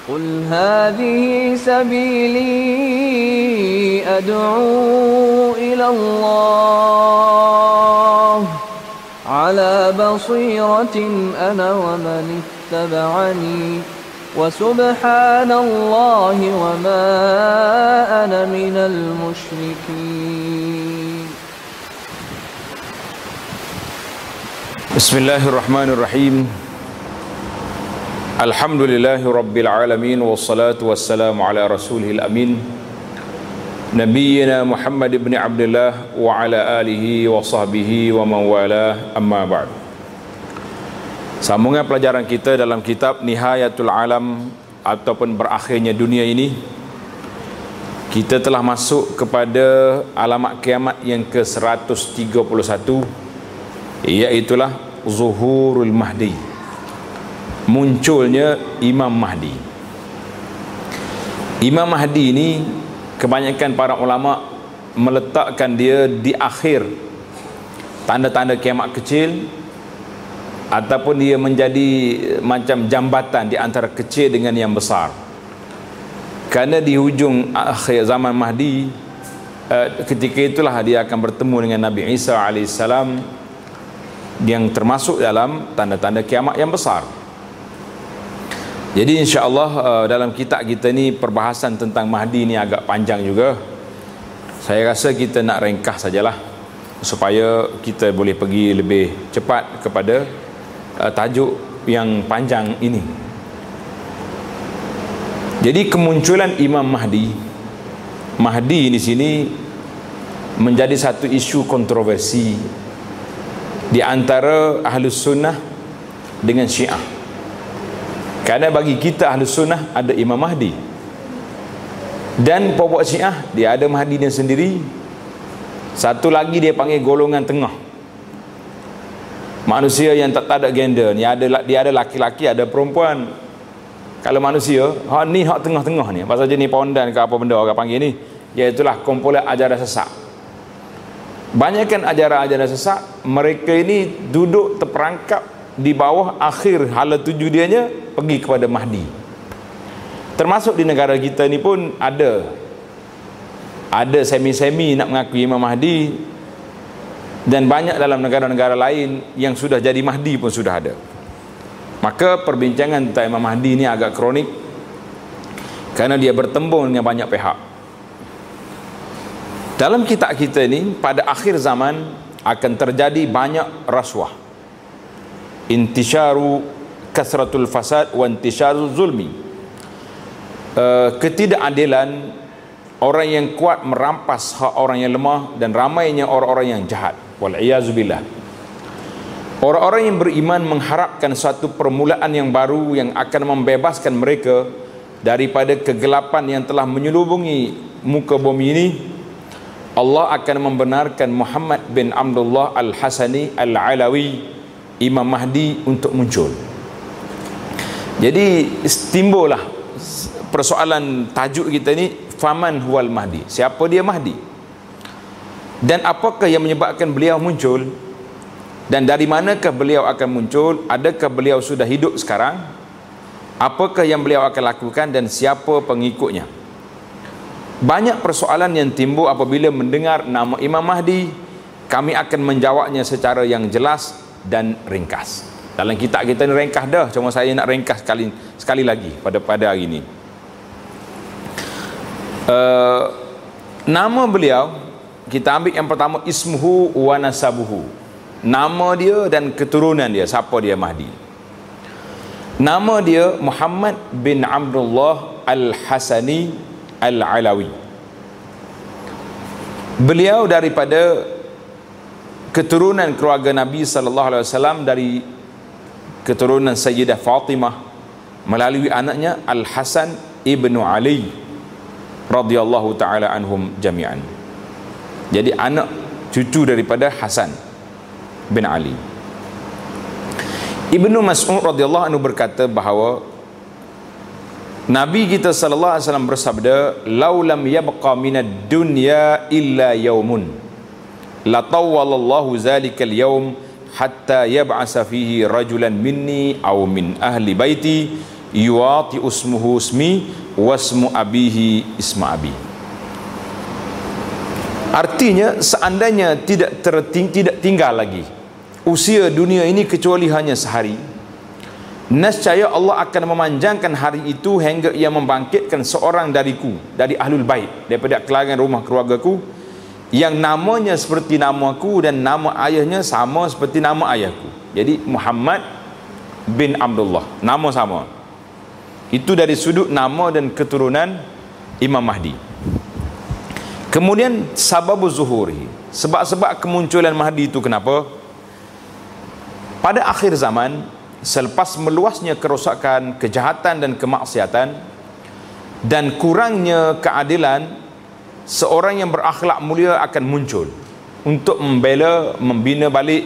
قل هذه سبيلي أدعو إلى الله على بصيرة أنا ومن اتبعني وسبحان الله وما أنا من المشركين. بسم الله الرحمن الرحيم. الحمد لله رب العالمين والصلاة والسلام على رسوله الأمين نبينا محمد بن عبد الله وعلى آله وصحبه ومن والاه أما بعد. Sambungan pelajaran kita dalam kitab Nihayatul Alam ataupun berakhirnya dunia ini. Kita telah masuk kepada alamat kiamat yang ke-131, iaitulah Zuhurul Mahdi, munculnya Imam Mahdi. Imam Mahdi ini kebanyakan para ulama meletakkan dia di akhir tanda-tanda kiamat kecil, ataupun dia menjadi macam jambatan di antara kecil dengan yang besar. Kerana di hujung akhir zaman Mahdi, ketika itulah dia akan bertemu dengan Nabi Isa alaihissalam, yang termasuk dalam tanda-tanda kiamat yang besar. Jadi insya-Allah dalam kitab kita ni perbahasan tentang Mahdi ni agak panjang juga. Saya rasa kita nak ringkas sajalah supaya kita boleh pergi lebih cepat kepada tajuk yang panjang ini. Jadi kemunculan Imam Mahdi, Mahdi di sini menjadi satu isu kontroversi di antara Ahlus Sunnah dengan Syiah. Kerana bagi kita Ahlus Sunnah ada Imam Mahdi, dan pokok Syiah dia ada Mahdi dia sendiri. Satu lagi dia panggil golongan tengah, manusia yang tak ada gender ni, dia ada laki-laki ada perempuan. Kalau manusia hak ni hak tengah-tengah ni, pasal jenis pondan ke apa benda orang panggil ni, iaitulah kumpulan ajaran sesat. Banyakkan ajaran-ajaran sesat, mereka ini duduk terperangkap di bawah akhir hala tuju dianya pergi kepada Mahdi. Termasuk di negara kita ni pun ada semi-semi nak mengakui Imam Mahdi, dan banyak dalam negara-negara lain yang sudah jadi Mahdi pun sudah ada. Maka perbincangan tentang Imam Mahdi ni agak kronik, kerana dia bertembung dengan banyak pihak. Dalam kitab kita ni, pada akhir zaman akan terjadi banyak rasuah, intisyaru kasratul fasad wa intisyaru zulmi. Ketidakadilan, orang yang kuat merampas hak orang yang lemah, dan ramainya orang-orang yang jahat. Wal-iyazubillah. Orang-orang yang beriman mengharapkan suatu permulaan yang baru yang akan membebaskan mereka daripada kegelapan yang telah menyelubungi muka bumi ini. Allah akan membenarkan Muhammad bin Abdullah Al-Hasani Al-Alawi, Imam Mahdi, untuk muncul. Jadi timbullah persoalan tajuk kita ni, faman huwal Mahdi, siapa dia Mahdi, dan apakah yang menyebabkan beliau muncul, dan dari manakah beliau akan muncul, adakah beliau sudah hidup sekarang, apakah yang beliau akan lakukan, dan siapa pengikutnya. Banyak persoalan yang timbul apabila mendengar nama Imam Mahdi. Kami akan menjawabnya secara yang jelas dan ringkas. Dalam kitab kita ni ringkas dah, cuma saya nak ringkas sekali lagi pada hari ini. Nama beliau kita ambil yang pertama, ismuhu wa nasabuhu, nama dia dan keturunan dia. Siapa dia Mahdi? Nama dia Muhammad bin Abdullah Al-Hasani Al-Alawi. Beliau daripada keturunan keluarga Nabi sallallahu alaihi wasallam, dari keturunan Sayyidah Fatimah melalui anaknya Al-Hasan ibnu Ali radhiyallahu taala anhum jami'an. Jadi anak cucu daripada Hasan bin Ali. Ibnu Mas'ud radhiyallahu anhu berkata bahawa Nabi kita sallallahu alaihi wasallam bersabda, "Laulam yabqa minad dunya illa yaumun, la tawwalallahu zalikal yaum hatta yab'asa fihi rajulan minni aw min ahli baiti yuwati usmuhu ismi wasmu abihi isma abi. Artinya seandainya tidak tinggal lagi usia dunia ini kecuali hanya sehari, nescaya Allah akan memanjangkan hari itu hingga ia membangkitkan seorang dariku, dari ahlul bait, daripada kalangan rumah keluargaku, yang namanya seperti namaku dan nama ayahnya sama seperti nama ayahku. Jadi Muhammad bin Abdullah, nama sama. Itu dari sudut nama dan keturunan Imam Mahdi. Kemudian sababu zuhuri, sebab-sebab kemunculan Mahdi itu kenapa? Pada akhir zaman, selepas meluasnya kerosakan, kejahatan dan kemaksiatan dan kurangnya keadilan, seorang yang berakhlak mulia akan muncul untuk membina balik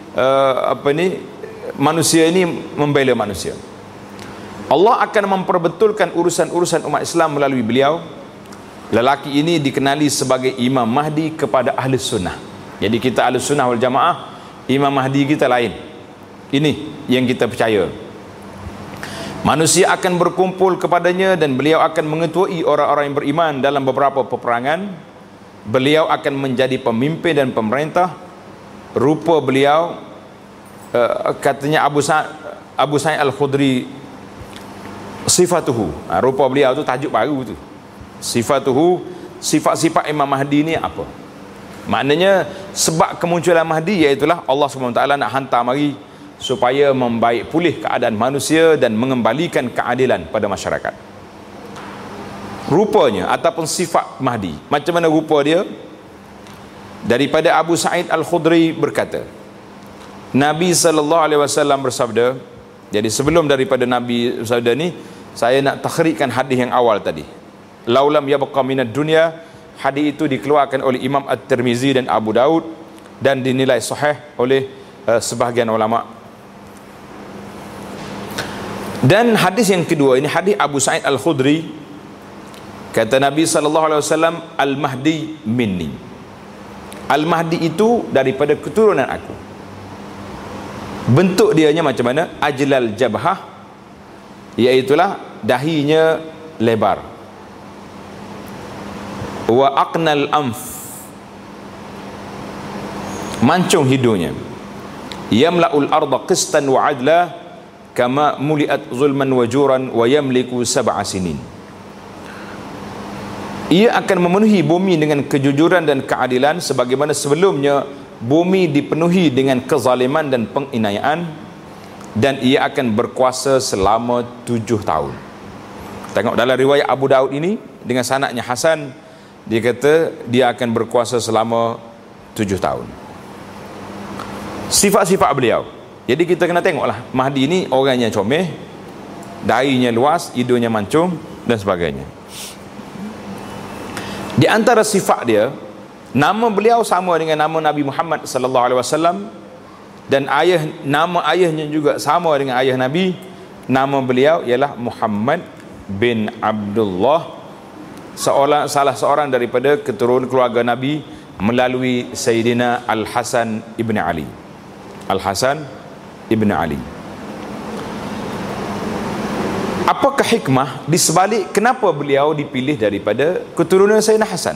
manusia ini, membela manusia. Allah akan memperbetulkan urusan-urusan umat Islam melalui beliau. Lelaki ini dikenali sebagai Imam Mahdi kepada ahli sunnah. Jadi kita ahli sunnah wal jamaah, Imam Mahdi kita lain. Ini yang kita percaya. Manusia akan berkumpul kepadanya dan beliau akan mengetuai orang-orang yang beriman dalam beberapa peperangan. Beliau akan menjadi pemimpin dan pemerintah. Rupa beliau, katanya Abu Sa'id Al-Khudri, sifatuhu, rupa beliau tu tajuk baru tu. Sifatuhu, sifat-sifat Imam Mahdi ni apa? Maknanya sebab kemunculan Mahdi iaitulah Allah SWT nak hantar mari supaya membaik pulih keadaan manusia dan mengembalikan keadilan pada masyarakat. Rupanya ataupun sifat Mahdi, macam mana rupa dia? Daripada Abu Sa'id Al-Khudri berkata, Nabi SAW bersabda. Jadi sebelum daripada Nabi bersabda ni, saya nak takhrikkan hadis yang awal tadi. Laulam yabqa minad dunya, hadis itu dikeluarkan oleh Imam At-Tirmizi dan Abu Daud dan dinilai sahih oleh sebahagian ulama. Dan hadis yang kedua ini hadis Abu Sa'id Al-Khudri, kata Nabi SAW, Al-Mahdi minni. Al-Mahdi itu daripada keturunan aku. Bentuk dianya macam mana? Ajlal jabhah, iaitulah dahinya lebar. Wa aqnal anf, mancung hidungnya. Yamla'ul arda qistan wa adla kama muliat zulman wa juran wa yamliku sab'a sinin. Ia akan memenuhi bumi dengan kejujuran dan keadilan sebagaimana sebelumnya bumi dipenuhi dengan kezaliman dan penginayaan, dan ia akan berkuasa selama 7 tahun. Tengok dalam riwayat Abu Daud ini dengan sanadnya Hasan, dia kata dia akan berkuasa selama 7 tahun. Sifat-sifat beliau. Jadi kita kena tengoklah, Mahdi ini orangnya comel, dahinya luas, hidungnya mancung dan sebagainya. Di antara sifat dia, nama beliau sama dengan nama Nabi Muhammad sallallahu alaihi wasallam, dan nama ayahnya juga sama dengan ayah Nabi. Nama beliau ialah Muhammad bin Abdullah, salah seorang daripada keturunan keluarga Nabi melalui Sayyidina Al-Hasan ibn Ali. Al-Hasan ibn Ali. Apakah hikmah di sebalik kenapa beliau dipilih daripada keturunan Sayyidina Hasan?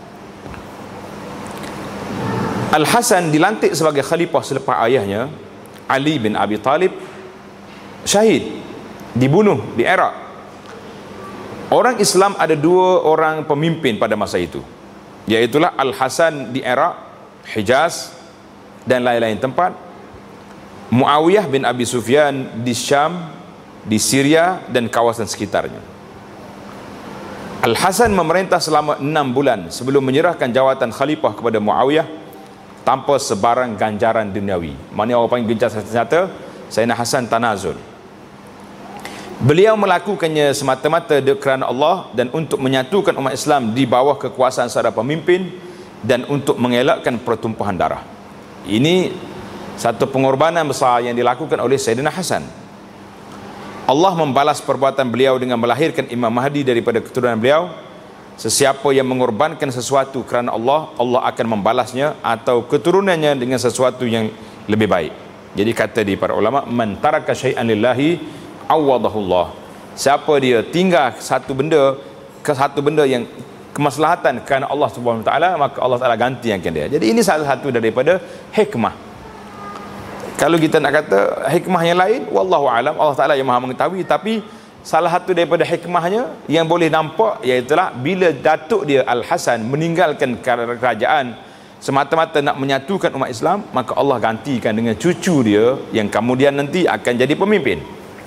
Al-Hasan dilantik sebagai khalifah selepas ayahnya Ali bin Abi Talib syahid, dibunuh di Iraq. Orang Islam ada 2 orang pemimpin pada masa itu, iaitulah Al-Hasan di Iraq, Hijaz dan lain-lain tempat, Muawiyah bin Abi Sufyan di Syam, di Syria dan kawasan sekitarnya. Al-Hasan memerintah selama 6 bulan sebelum menyerahkan jawatan khalifah kepada Muawiyah tanpa sebarang ganjaran duniawi. Mana orang panggil gencatan senjata, Sayyidina Hasan tanazul. Beliau melakukannya semata-mata kerana Allah dan untuk menyatukan umat Islam di bawah kekuasaan seorang pemimpin dan untuk mengelakkan pertumpahan darah. Ini satu pengorbanan besar yang dilakukan oleh Sayyidina Hasan. Allah membalas perbuatan beliau dengan melahirkan Imam Mahdi daripada keturunan beliau. Sesiapa yang mengorbankan sesuatu kerana Allah, Allah akan membalasnya atau keturunannya dengan sesuatu yang lebih baik. Jadi kata di para ulama, man taraka syai'an lillahi awadahullah. siapa dia tinggal satu benda ke satu benda yang kemaslahatan kerana Allah Subhanahu Wa Taala, maka Allah Taala gantikan dia. Jadi ini salah satu daripada hikmah. Kalau kita nak kata hikmah yang lain, wallahu alam, Allah Taala yang Maha mengetahui, tapi salah satu daripada hikmahnya yang boleh nampak iaitulah bila datuk dia Al-Hasan meninggalkan kerajaan semata-mata nak menyatukan umat Islam, maka Allah gantikan dengan cucu dia yang kemudian nanti akan jadi pemimpin.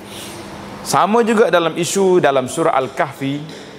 Sama juga dalam isu dalam surah Al-Kahfi,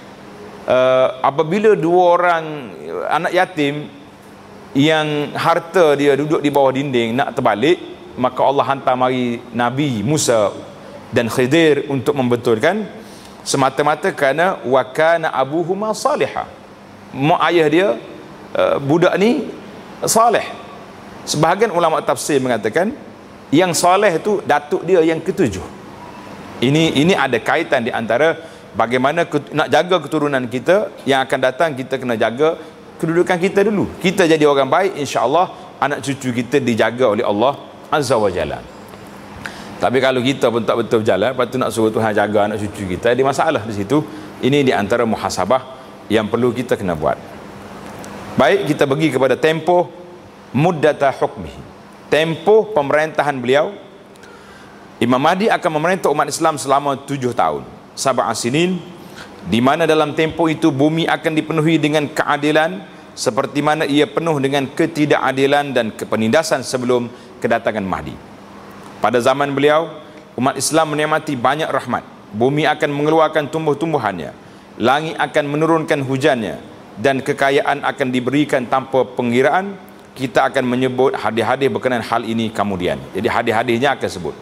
apabila dua orang anak yatim yang harta dia duduk di bawah dinding nak terbalik, maka Allah hantar mari Nabi Musa dan Khidir untuk membetulkan, semata-mata kerana wa kana abuhuma salihah, mak ayah dia budak ni saleh. Sebahagian ulama tafsir mengatakan yang saleh itu datuk dia yang ketujuh. Ini ada kaitan di antara bagaimana nak jaga keturunan kita yang akan datang. Kita kena jaga kedudukan kita dulu. Kita jadi orang baik, insya-Allah anak cucu kita dijaga oleh Allah Azza wa Jalla. Tapi kalau kita pun tak betul berjalan, lepas tu nak suruh Tuhan jaga anak cucu kita, ada masalah di situ. Ini di antara muhasabah yang perlu kita kena buat. Baik, kita pergi kepada tempoh muddata hukmihi, tempoh pemerintahan beliau. Imam Mahdi akan memerintah umat Islam selama 7 tahun, sab'a sinin, di mana dalam tempoh itu bumi akan dipenuhi dengan keadilan seperti mana ia penuh dengan ketidakadilan dan penindasan sebelum kedatangan Mahdi. Pada zaman beliau, umat Islam menikmati banyak rahmat. Bumi akan mengeluarkan tumbuh-tumbuhannya, langit akan menurunkan hujannya, dan kekayaan akan diberikan tanpa pengiraan. Kita akan menyebut hadis-hadis berkenaan hal ini kemudian. Jadi hadis-hadisnya akan sebut.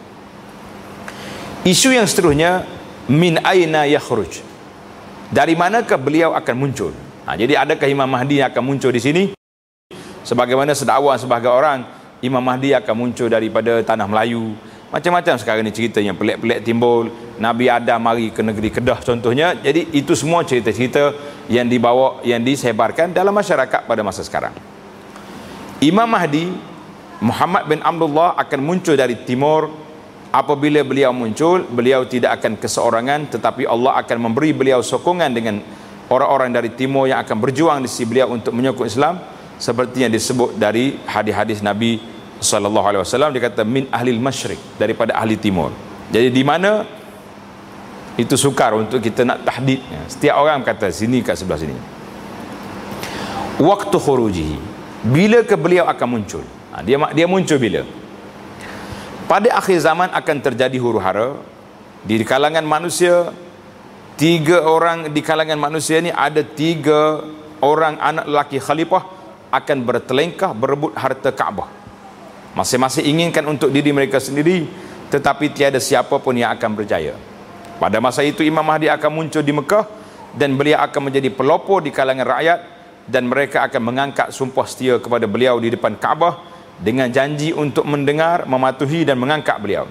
Isu yang seterusnya, min aina yakhruj, dari manakah beliau akan muncul? Jadi adakah Imam Mahdi yang akan muncul di sini? Sebagaimana sedakwah sebagai orang, Imam Mahdi akan muncul daripada tanah Melayu. Macam-macam sekarang ni cerita yang pelik-pelik timbul. Nabi Adam mari ke negeri Kedah contohnya. Jadi itu semua cerita-cerita yang dibawa, yang disebarkan dalam masyarakat pada masa sekarang. Imam Mahdi Muhammad bin Abdullah akan muncul dari timur. Apabila beliau muncul, beliau tidak akan keseorangan, tetapi Allah akan memberi beliau sokongan dengan orang-orang dari timur yang akan berjuang di sisi beliau untuk menyokong Islam, seperti yang disebut dari hadis-hadis Nabi SAW. Dia kata min ahlil masyrik, daripada ahli timur. Jadi di mana itu sukar untuk kita nak tahdid. Setiap orang kata sini kat sebelah sini. Waktu khurujihi, bila ke beliau akan muncul? Dia muncul bila? Pada akhir zaman akan terjadi huru-hara di kalangan manusia. 3 orang di kalangan manusia ni, ada 3 orang anak lelaki khalifah akan bertelengkah berebut harta Kaabah. Masing-masing inginkan untuk diri mereka sendiri, tetapi tiada siapa pun yang akan berjaya. Pada masa itu Imam Mahdi akan muncul di Mekah, dan beliau akan menjadi pelopor di kalangan rakyat, dan mereka akan mengangkat sumpah setia kepada beliau di depan Kaabah dengan janji untuk mendengar, mematuhi dan mengangkat beliau.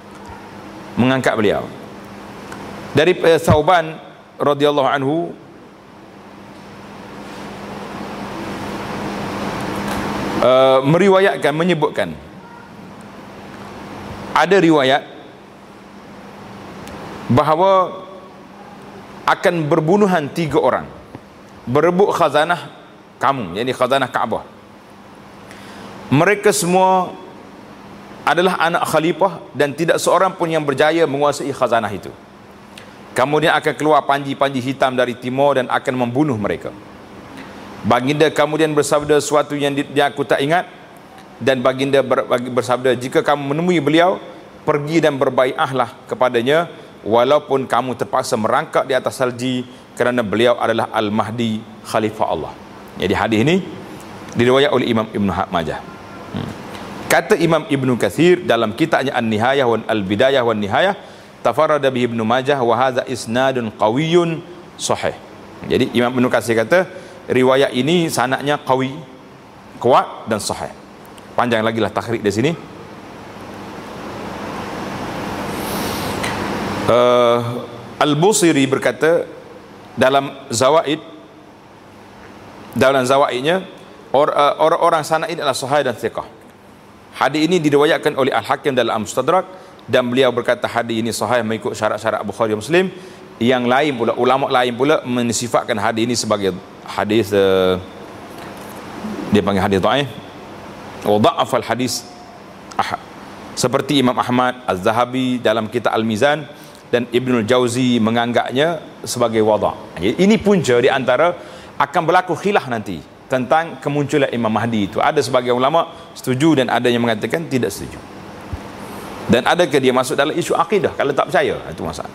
Dari Thauban radhiyallahu anhu, meriwayatkan, menyebutkan ada riwayat bahawa akan berbunuhan 3 orang berebut khazanah kamu, yakni khazanah Kaabah. Mereka semua adalah anak khalifah dan tidak seorang pun yang berjaya menguasai khazanah itu. Kemudian akan keluar panji-panji hitam dari timur dan akan membunuh mereka. Baginda kemudian bersabda sesuatu yang aku tak ingat, dan baginda bersabda, jika kamu menemui beliau, pergi dan berbai'ahlah kepadanya walaupun kamu terpaksa merangkak di atas salji, kerana beliau adalah Al-Mahdi, khalifah Allah. Jadi hadis ini diriwayat oleh Imam Ibn Majah. Kata Imam Ibn Katsir dalam kitabnya An-Nihayah wa Al-Bidayah wa Nihayah, tafarrada bi Ibn Majah wa hadza isnadun qawiyyun sahih. Jadi Imam Ibn Katsir kata riwayat ini sanadnya qawi, kuat dan sahih. Panjang lagi lah takhrij di sini. Al-Busiri berkata dalam zawaidnya, orang-orang sanad ini adalah sahih dan thiqah. Hadis ini diriwayatkan oleh Al-Hakim dalam Mustadrak dan beliau berkata hadis ini sahih mengikut syarat-syarat Bukhari dan Muslim. Yang lain pula, ulama lain pula mensifatkan hadis ini sebagai hadis dia panggil hadis dhaif wa dha'afal hadis ahad, seperti Imam Ahmad, Az-Zahabi dalam kitab Al-Mizan, dan Ibnul Jauzi menganggapnya sebagai wada'. Ini punca di antara akan berlaku khilaf nanti tentang kemunculan Imam Mahdi itu. Ada sebagian ulama setuju dan ada yang mengatakan tidak setuju. Dan adakah dia masuk dalam isu akidah? Kalau tak percaya, itu masalah.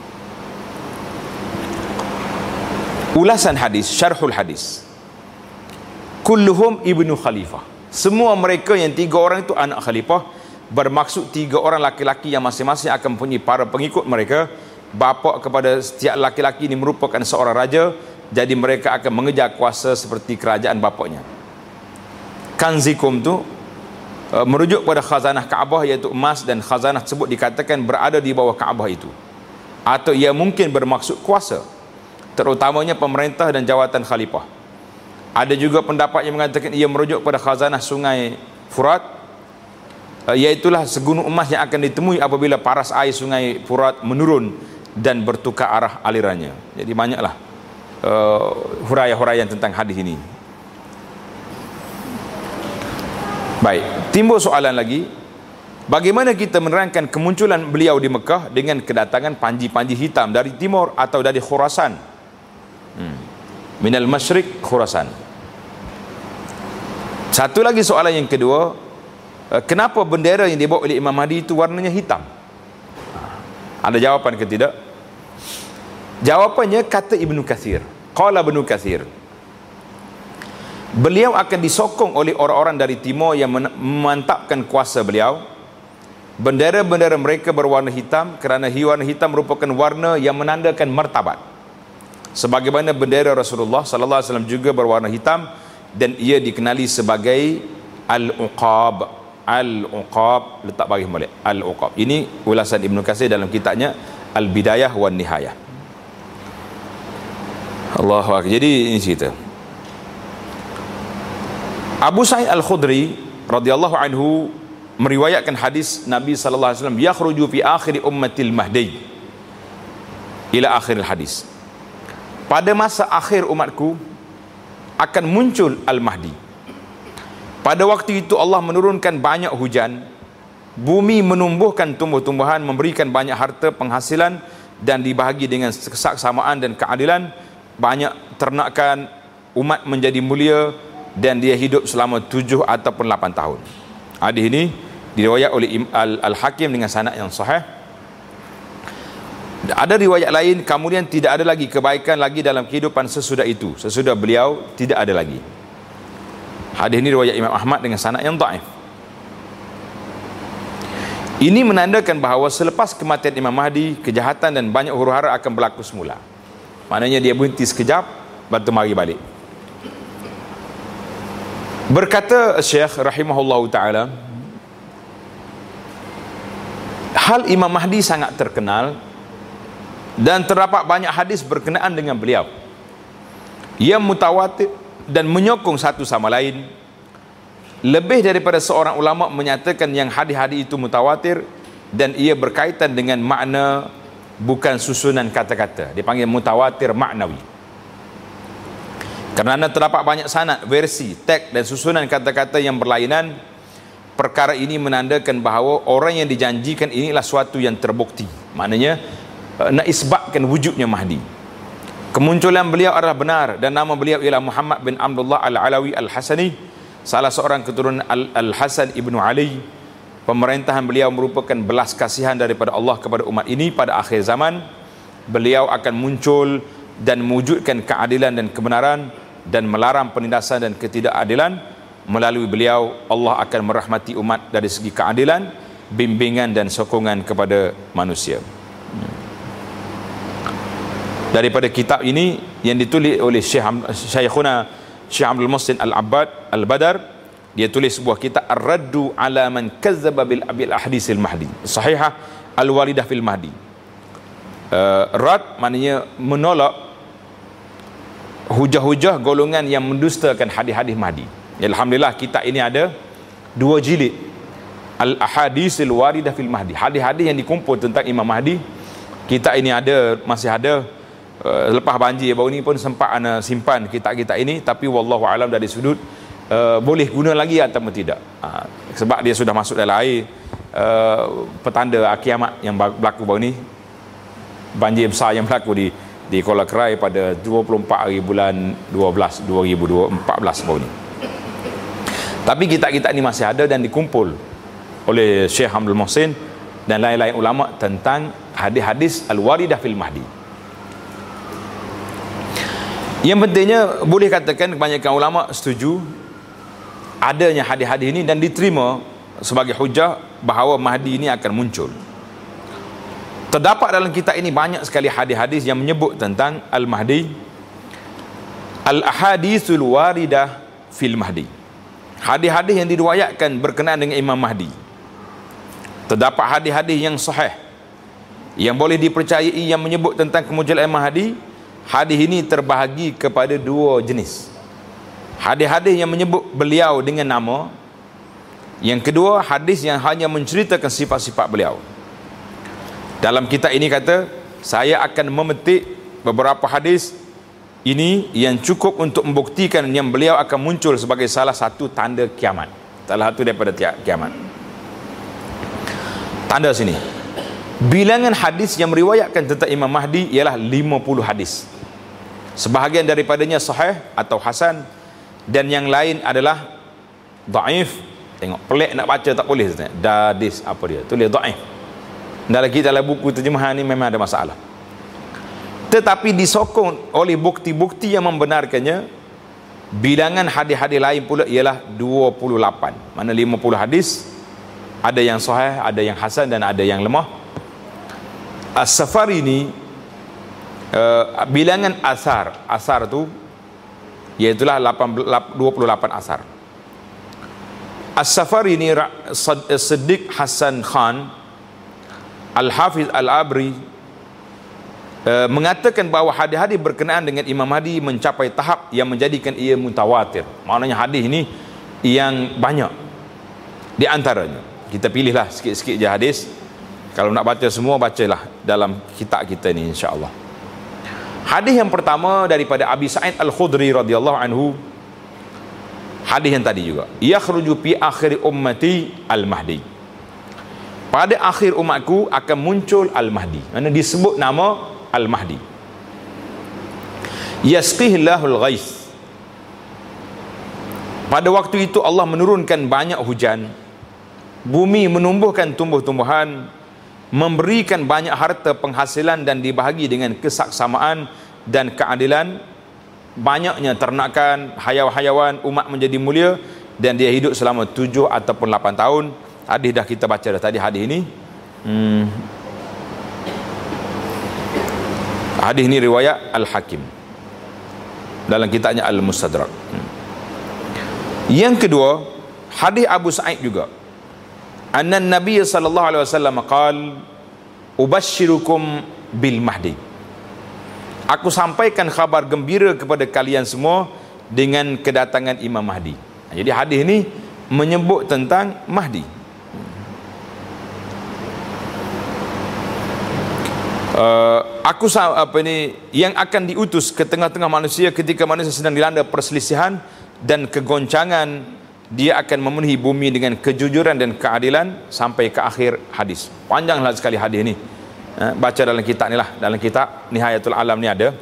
Ulasan hadis, syarhul hadis. Kulluhum ibnu khalifah. Semua mereka yang 3 orang itu anak khalifah, bermaksud 3 orang laki-laki yang masing-masing akan mempunyai para pengikut mereka. Bapa kepada setiap laki-laki ini merupakan seorang raja, jadi mereka akan mengejar kuasa seperti kerajaan bapaknya. Kanzikum tu merujuk pada khazanah Kaabah, iaitu emas, dan khazanah tersebut dikatakan berada di bawah Kaabah itu. Atau ia mungkin bermaksud kuasa, terutamanya pemerintah dan jawatan khalifah. Ada juga pendapat yang mengatakan ia merujuk pada khazanah sungai Furat, iaitulah segunung emas yang akan ditemui apabila paras air sungai Furat menurun dan bertukar arah alirannya. Jadi banyaklah huraian-huraian tentang hadis ini. Baik, timbul soalan lagi, bagaimana kita menerangkan kemunculan beliau di Mekah dengan kedatangan panji-panji hitam dari timur atau dari Khurasan? Minal Masyriq Khurasan. Satu lagi soalan yang kedua, kenapa bendera yang dibawa oleh Imam Mahdi itu warnanya hitam? Ada jawapan ke tidak? Jawapannya kata Ibnu Katsir. Qala Ibnu Katsir, beliau akan disokong oleh orang-orang dari timur yang memantapkan kuasa beliau. Bendera-bendera mereka berwarna hitam kerana warna hitam merupakan warna yang menandakan martabat. Sebagaimana bendera Rasulullah sallallahu alaihi wasallam juga berwarna hitam dan ia dikenali sebagai al-uqab. Al-uqab, letak bagi molek. Al-uqab. Ini ulasan Ibnu Katsir dalam kitabnya Al-Bidayah wan Nihayah. Allahu akbar. Jadi ini cerita. Abu Sa'id Al-Khudri radhiyallahu anhu meriwayatkan hadis Nabi sallallahu alaihi wasallam, yakhruju fi akhir ummatil mahdi ila akhir hadis. Pada masa akhir umatku akan muncul Al-Mahdi. Pada waktu itu Allah menurunkan banyak hujan, bumi menumbuhkan tumbuh-tumbuhan, memberikan banyak harta penghasilan dan dibahagi dengan kesamaan dan keadilan. Banyak ternakan, umat menjadi mulia dan dia hidup selama 7 ataupun 8 tahun. Hadis ini diriwayat oleh Al-Hakim dengan sanad yang sahih. Ada riwayat lain, kemudian tidak ada lagi kebaikan lagi dalam kehidupan sesudah itu. Sesudah beliau tidak ada lagi. Hadis ini riwayat Imam Ahmad dengan sanad yang dhaif. Ini menandakan bahawa selepas kematian Imam Mahdi, kejahatan dan banyak huru-hara akan berlaku semula. Maknanya dia berhenti sekejap, lepas tu mari balik. Berkata Syekh rahimahullahu ta'ala, hal Imam Mahdi sangat terkenal dan terdapat banyak hadis berkenaan dengan beliau. Ia mutawatir dan menyokong satu sama lain. Lebih daripada seorang ulama menyatakan yang hadis-hadis itu mutawatir dan ia berkaitan dengan makna, bukan susunan kata-kata. Dipanggil mutawatir maknawi. Kerana terdapat banyak sanad, versi, teks dan susunan kata-kata yang berlainan, perkara ini menandakan bahawa orang yang dijanjikan inilah suatu yang terbukti. Maknanya nak isbatkan wujudnya Mahdi. Kemunculan beliau adalah benar dan nama beliau ialah Muhammad bin Abdullah Al-Alawi Al-Hasani, salah seorang keturunan Al-Hasan ibnu Ali. Pemerintahan beliau merupakan belas kasihan daripada Allah kepada umat ini pada akhir zaman. Beliau akan muncul dan mewujudkan keadilan dan kebenaran dan melarang penindasan dan ketidakadilan. Melalui beliau Allah akan merahmati umat dari segi keadilan, bimbingan dan sokongan kepada manusia. Daripada kitab ini yang ditulis oleh Syekhuna Syekh Abdul Muhsin Al-Abbad Al-Badar, dia tulis sebuah kitab Ar-Raddu ala man kazzaba bil ahadisil mahdi sahihah al-walidah fil mahdi. Rad maknanya menolak hujah-hujah golongan yang mendustakan hadis-hadis Mahdi. Alhamdulillah kitab ini ada 2 jilid. al-ahadisil waridah fil mahdi, hadis-hadis yang dikumpul tentang Imam Mahdi. Kita ini masih ada, lepas banjir baru ni pun sempat ana simpan kitab-kitab ini, tapi wallahu alam dari sudut boleh guna lagi ataupun tidak. Sebab dia sudah masuk dalam air, petanda kiamat yang berlaku baru ni, banjir besar yang berlaku di Kuala Kerai pada 24 hari bulan 12 2014 baru ni. Tapi kitab-kitab ni masih ada dan dikumpul oleh Syekh Hamdul Mohsin dan lain-lain ulama tentang hadis-hadis al-waridah fil mahdi. Yang pentingnya, boleh katakan kebanyakan ulama setuju adanya hadis-hadis ini dan diterima sebagai hujah bahawa Mahdi ini akan muncul. Terdapat dalam kitab ini banyak sekali hadis-hadis yang menyebut tentang Al-Mahdi. Al-ahadithul waridah fil Mahdi, hadis-hadis yang diriwayatkan berkenaan dengan Imam Mahdi. Terdapat hadis-hadis yang sahih yang boleh dipercayai yang menyebut tentang kemunculan Imam Mahdi. Hadis ini terbahagi kepada dua jenis. Hadis-hadis yang menyebut beliau dengan nama. Yang kedua, hadis yang hanya menceritakan sifat-sifat beliau. Dalam kitab ini kata, saya akan memetik beberapa hadis ini yang cukup untuk membuktikan yang beliau akan muncul sebagai salah satu tanda kiamat, salah satu daripada kiamat. Tanda sini, bilangan hadis yang meriwayatkan tentang Imam Mahdi ialah 50 hadis. Sebahagian daripadanya sahih atau hasan, dan yang lain adalah dhaif. Tengok, pelik nak baca tak boleh. Dadis apa dia, tulis dhaif. Dalam buku terjemahan ni memang ada masalah. Tetapi disokong oleh bukti-bukti yang membenarkannya, bilangan hadis-hadis lain pula ialah 28. Mana 50 hadis, ada yang sahih, ada yang hasan dan ada yang lemah. As-Safari ni bilangan asar tu iaitulah 28 asar. As-Safari ni Siddiq Hasan Khan Al-Hafiz Al-Abri mengatakan bahawa hadis-hadis berkenaan dengan Imam Mahdi mencapai tahap yang menjadikan ia mutawatir. Maknanya hadis ini yang banyak. Di antaranya, kita pilihlah sikit-sikit je hadis. Kalau nak baca semua, bacalah dalam kitab kita ni insya-Allah. Hadis yang pertama daripada Abi Sa'id Al-Khudri radhiyallahu anhu. Hadis yang tadi juga, yakhruju fi akhir ummati al-Mahdi, pada akhir umatku akan muncul Al-Mahdi. Mana disebut nama Al-Mahdi. Yasqihillahul ghais, pada waktu itu Allah menurunkan banyak hujan, bumi menumbuhkan tumbuh-tumbuhan, memberikan banyak harta penghasilan dan dibahagi dengan kesaksamaan dan keadilan. Banyaknya ternakan, hayawan-hayawan, umat menjadi mulia, dan dia hidup selama 7 ataupun 8 tahun. Hadis dah kita baca dah tadi hadis ini. Hadis ini riwayat Al-Hakim dalam kitabnya Al-Mustadrak. Yang kedua, hadis Abu Sa'id juga. Anna Nabi sallallahu alaihi wasallam qaal, ubashirukum bil Mahdi, aku sampaikan khabar gembira kepada kalian semua dengan kedatangan Imam Mahdi. Jadi hadis ini menyebut tentang Mahdi. Aku yang akan diutus ke tengah-tengah manusia ketika manusia sedang dilanda perselisihan dan kegoncangan. Dia akan memenuhi bumi dengan kejujuran dan keadilan sampai ke akhir hadis. Panjanglah sekali hadis ini. Baca dalam kitab ni lah, dalam kitab Nihayatul Alam ni ada.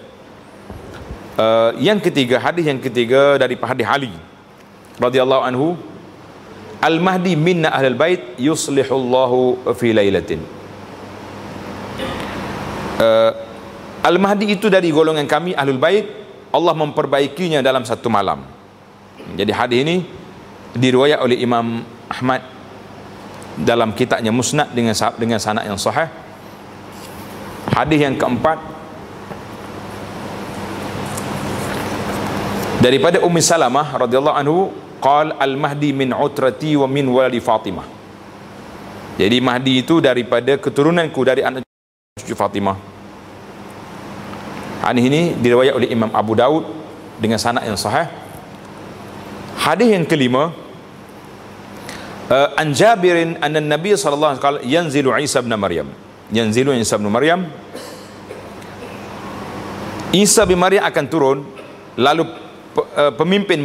Yang ketiga, hadis yang ketiga daripada hadis Ali radhiyallahu anhu, Al-Mahdi minna ahlul bait yuslihullahu fi lailatin. Al-Mahdi itu dari golongan kami ahlul bait, Allah memperbaikinya dalam satu malam. Jadi hadis ini diriwayat oleh Imam Ahmad dalam kitabnya Musnad dengan sanad yang sahih. Hadis yang keempat daripada Ummi Salamah radhiyallahu anhu, qal al-Mahdi min utrati wa min waladi Fatimah. Jadi Mahdi itu daripada keturunanku, dari anak cucu Fatimah. Hadis ini diriwayat oleh Imam Abu Daud dengan sanad yang sahih. Hadis yang kelima, An Jabirin anna Nabi sallallahu alaihi wasallam yanzilu Isa bin Maryam. Yanzilu Isa bin Maryam. Isa bin Maryam akan turun, lalu pemimpin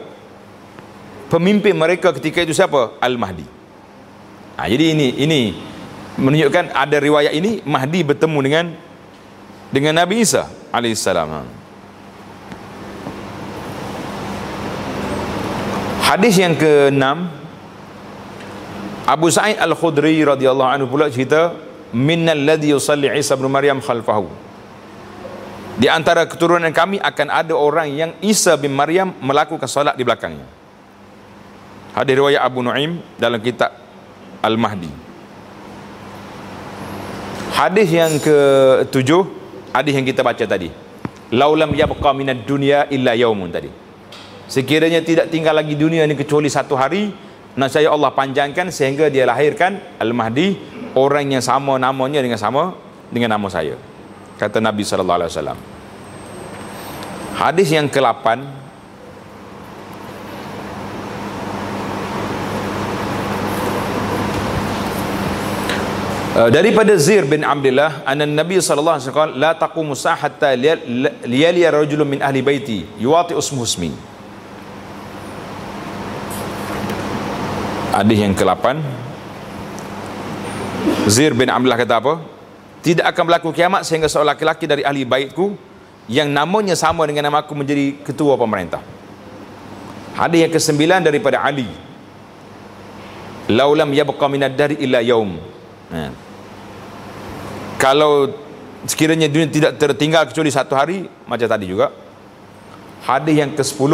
mereka ketika itu siapa? Al-Mahdi. Jadi ini menunjukkan ada riwayat ini Mahdi bertemu dengan Nabi Isa alaihissalam. Hadis yang ke-6, Abu Sa'id Al-Khudri radhiyallahu anhu pula cerita, minnal ladzi yusalli Isa bin Maryam khalfahu. Di antara keturunan kami akan ada orang yang Isa bin Maryam melakukan salat di belakangnya. Hadis riwayat Abu Nuaim dalam kitab Al-Mahdi. Hadis yang ke-7, hadis yang kita baca tadi. Laulam yabqa minad dunya illa yaumun tadi. Sekiranya tidak tinggal lagi dunia ini kecuali satu hari, nascaya Allah panjangkan sehingga dia lahirkan Al-Mahdi, orang yang sama namanya dengan nama saya. Kata Nabi sallallahu alaihi wasallam. Hadis yang ke-8, daripada Zir bin Abdullah anna Nabi sallallahu alaihi wasallam la taqumu hatta liyali rajulun min ahli baiti yuwati ismi. Hadis yang ke-8, Zir bin Abdullah kata apa? Tidak akan berlaku kiamat sehingga seorang laki-laki dari ahli baitku yang namanya sama dengan nama aku menjadi ketua pemerintah. Hadis yang ke-9 daripada Ali, laulam yabqa minad dari illa yaum. Kalau sekiranya dunia tidak tertinggal kecuali satu hari, macam tadi juga. Hadis yang ke-10,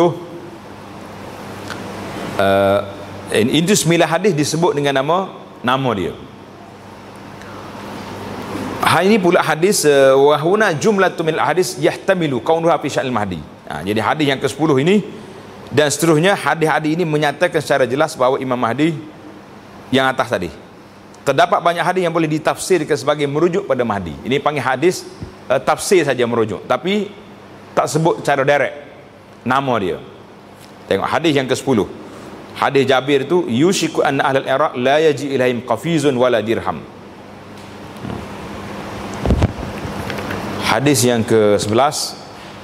itu 9 hadis disebut dengan nama dia. Ini pula hadis wahuna jumlatu min hadis yahtamilu kaunuha fi sya'il mahdi. Jadi hadis yang ke-10 ini dan seterusnya, hadis-hadis ini menyatakan secara jelas bahawa Imam Mahdi yang atas tadi. Terdapat banyak hadis yang boleh ditafsirkan sebagai merujuk pada Mahdi. Ini panggil hadis tafsir saja merujuk, tapi tak sebut secara direct nama dia. Tengok hadis yang ke-10. Hadis Jabir itu, yushiku anna ahlal Iraq la yaji ilaihim qafizun wala dirham. Hadis yang ke-11,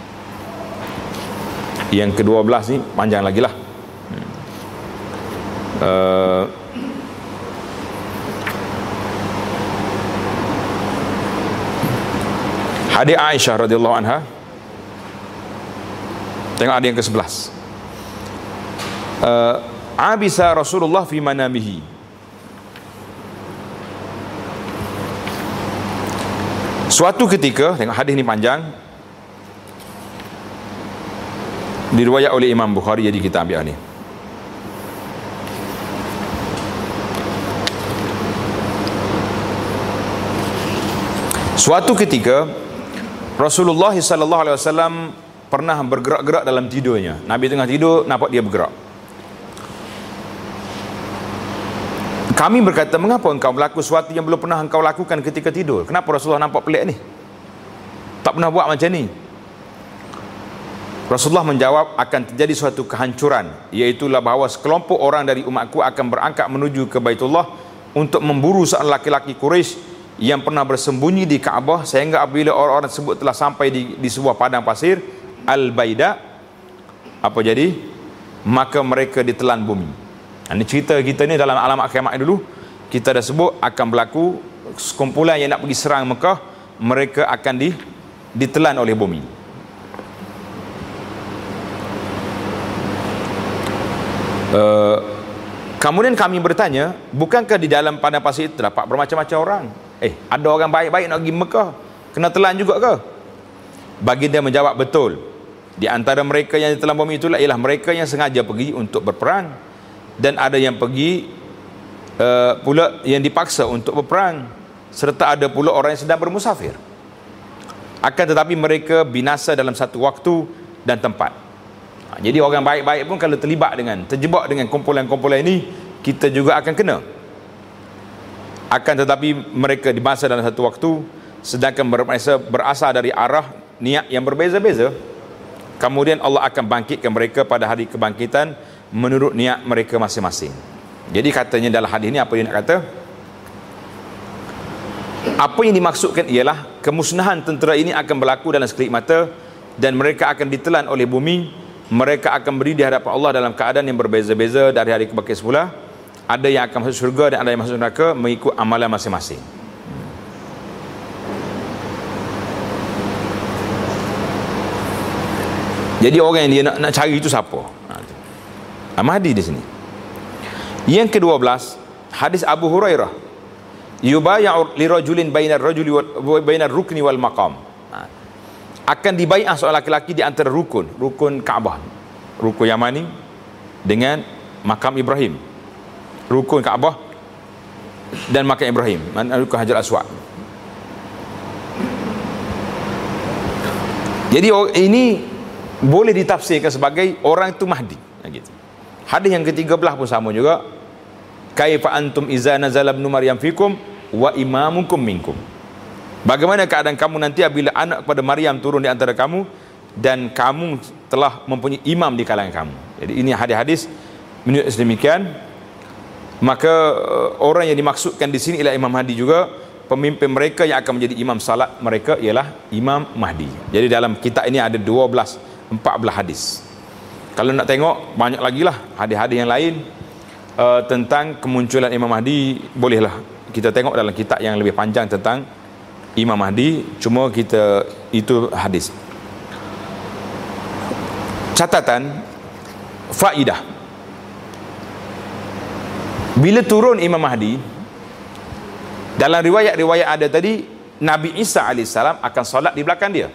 yang ke-12 ni panjang lagi lah. Hadis Aisyah radhiyallahu anha. Tengok ada yang ke-11. Abisa Rasulullah fi manamihi. Suatu ketika, tengok hadis ni panjang, diriwayat oleh Imam Bukhari, jadi kita ambil ni. Suatu ketika Rasulullah sallallahu alaihi wasallam pernah bergerak-gerak dalam tidurnya. Nabi tengah tidur, nampak dia bergerak. Kami berkata, mengapa engkau melakukan sesuatu yang belum pernah engkau lakukan ketika tidur? Kenapa Rasulullah nampak pelik ni? Tak pernah buat macam ni. Rasulullah menjawab, akan terjadi suatu kehancuran, iaitulah bahawa sekelompok orang dari umatku akan berangkat menuju ke Baitullah untuk memburu seorang laki-laki Quraisy yang pernah bersembunyi di Kaabah, sehingga apabila orang-orang tersebut telah sampai di sebuah padang pasir Al-Baida, apa jadi? Maka mereka ditelan bumi. Ini cerita kita ni dalam alamat kiamat dulu kita dah sebut akan berlaku sekumpulan yang nak pergi serang Mekah, mereka akan ditelan oleh bumi. Kemudian kami bertanya, bukankah di dalam padang pasir itu terdapat bermacam-macam orang? Ada orang baik-baik nak pergi Mekah, kena telan juga ke? Baginda menjawab, betul. Di antara mereka yang ditelan bumi itulah ialah mereka yang sengaja pergi untuk berperang, dan ada yang pergi pula yang dipaksa untuk berperang, serta ada pula orang yang sedang bermusafir. Akan tetapi mereka binasa dalam satu waktu dan tempat. Jadi orang baik-baik pun kalau terjebak dengan kumpulan-kumpulan ini, kita juga akan kena. Akan tetapi mereka dibasa dalam satu waktu, sedangkan mereka berasal dari arah niat yang berbeza-beza. Kemudian Allah akan bangkitkan mereka pada hari kebangkitan menurut niat mereka masing-masing. Jadi katanya dalam hadis ini apa dia nak kata? Apa yang dimaksudkan ialah kemusnahan tentera ini akan berlaku dalam sekelip mata dan mereka akan ditelan oleh bumi. Mereka akan berdiri di hadapan Allah dalam keadaan yang berbeza-beza dari hari ke semula. Ada yang akan masuk syurga dan ada yang masuk neraka mengikut amalan masing-masing. Jadi orang yang dia nak cari itu siapa? Mahdi di sini. Yang ke-12, hadis Abu Hurairah. Yubay'u lirajulin bainar rajuli wa bainar rukni wal maqam. Akan dibai'ah seorang laki-laki di antara rukun Kaabah. Rukun Yamani dengan makam Ibrahim. Rukun Kaabah dan makam Ibrahim, rukun Hajar Aswad. Jadi ini boleh ditafsirkan sebagai orang itu Mahdi, gitu. Hadis yang ke-13 pun sama juga. Kaifa antum iza nazala ibnu Maryam fikum wa imamukum minkum. Bagaimana keadaan kamu nanti apabila anak kepada Maryam turun di antara kamu dan kamu telah mempunyai imam di kalangan kamu. Jadi ini hadis-hadis menunjukkan demikian. Maka orang yang dimaksudkan di sini ialah Imam Mahdi juga. Pemimpin mereka yang akan menjadi imam salat mereka ialah Imam Mahdi. Jadi dalam kitab ini ada 14 hadis. Kalau nak tengok banyak lagi lah hadis-hadis yang lain tentang kemunculan Imam Mahdi. Bolehlah kita tengok dalam kitab yang lebih panjang tentang Imam Mahdi. Cuma kita itu hadis. Catatan faidah. Bila turun Imam Mahdi, dalam riwayat-riwayat ada tadi Nabi Isa AS akan solat di belakang dia.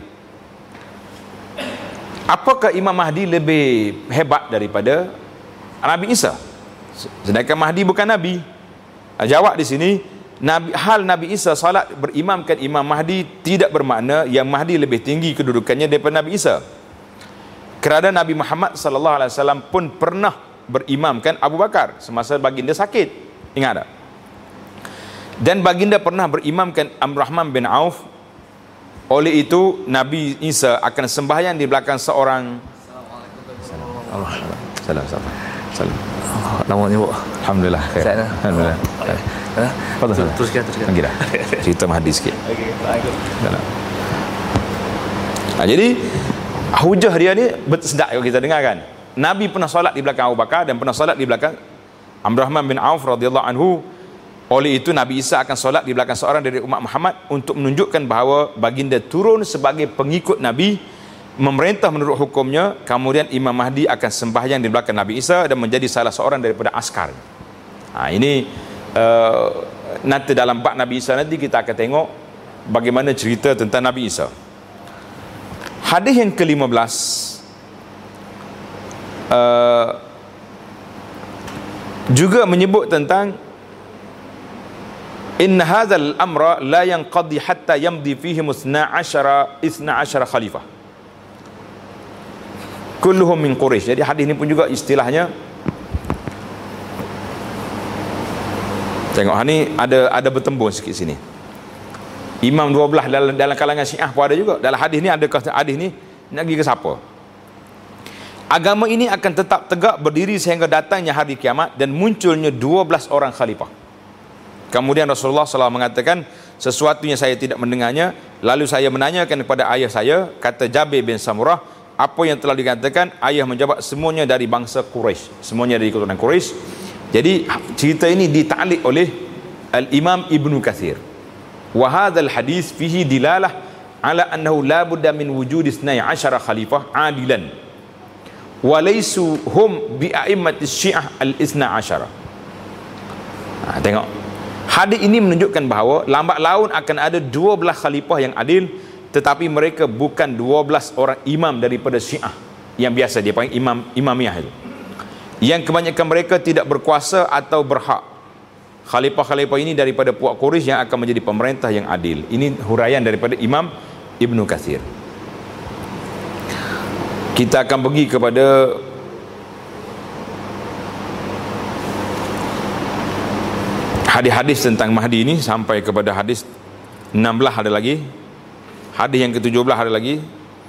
Apakah Imam Mahdi lebih hebat daripada Nabi Isa? Sedangkan Mahdi bukan Nabi. Jawab di sini, Nabi Isa salat berimamkan Imam Mahdi tidak bermakna yang Mahdi lebih tinggi kedudukannya daripada Nabi Isa. Kerana Nabi Muhammad SAW pun pernah berimamkan Abu Bakar semasa baginda sakit. Ingat tak? Dan baginda pernah berimamkan Abdurrahman bin Auf. Oleh itu Nabi Isa akan sembahyang di belakang seorang. Salam. Namanya Bu. Alhamdulillah. Alhamdulillah. Teruskan. Lagi dah. Cerita Mahdi sikit. Okey, jadi hujah dia ni sedap kalau kita dengar kan. Nabi pernah solat di belakang Abu Bakar dan pernah solat di belakang Abdurrahman bin Auf radhiyallahu anhu. Oleh itu Nabi Isa akan solat di belakang seorang dari umat Muhammad untuk menunjukkan bahawa baginda turun sebagai pengikut Nabi, memerintah menurut hukumnya. Kemudian Imam Mahdi akan sembahyang di belakang Nabi Isa dan menjadi salah seorang daripada askar. Ini nanti dalam bab Nabi Isa nanti kita akan tengok bagaimana cerita tentang Nabi Isa. Hadis yang ke-15 juga menyebut tentang inna hadzal amra la yanqadi hatta yamdi fihi 12 khalifah kulluhum min Quraisy. Jadi hadis ini pun juga istilahnya, tengok ni ada bertembung sikit sini. Imam 12 dalam kalangan Syiah pun ada juga. Dalam hadis ni ada hadis ni nak pergi ke siapa? Agama ini akan tetap tegak berdiri sehingga datangnya hari kiamat dan munculnya 12 orang khalifah. Kemudian Rasulullah SAW mengatakan, sesuatu yang saya tidak mendengarnya, lalu saya menanyakan kepada ayah saya, kata Jabir bin Samurah, apa yang telah dikatakan? Ayah menjawab, semuanya dari bangsa Quraisy, semuanya dari keturunan Quraisy. Jadi cerita ini dita'liq oleh Al-Imam Ibnu Katsir. Wa hadzal hadis fihi dilalah ala annahu la budda min wujudi 12 khalifah adilan wa laysu hum bi a'immatis Syiah al-12. Tengok. Hadis ini menunjukkan bahawa lambat laun akan ada 12 khalifah yang adil, tetapi mereka bukan 12 orang imam daripada Syiah yang biasa dia panggil imamiyah itu. Yang kebanyakan mereka tidak berkuasa atau berhak. Khalifah-khalifah ini daripada puak Quraisy yang akan menjadi pemerintah yang adil. Ini huraian daripada Imam Ibnu Katsir. Kita akan pergi kepada hadis-hadis tentang Mahdi ini sampai kepada hadis 16 ada lagi. Hadis yang ke-17 ada lagi.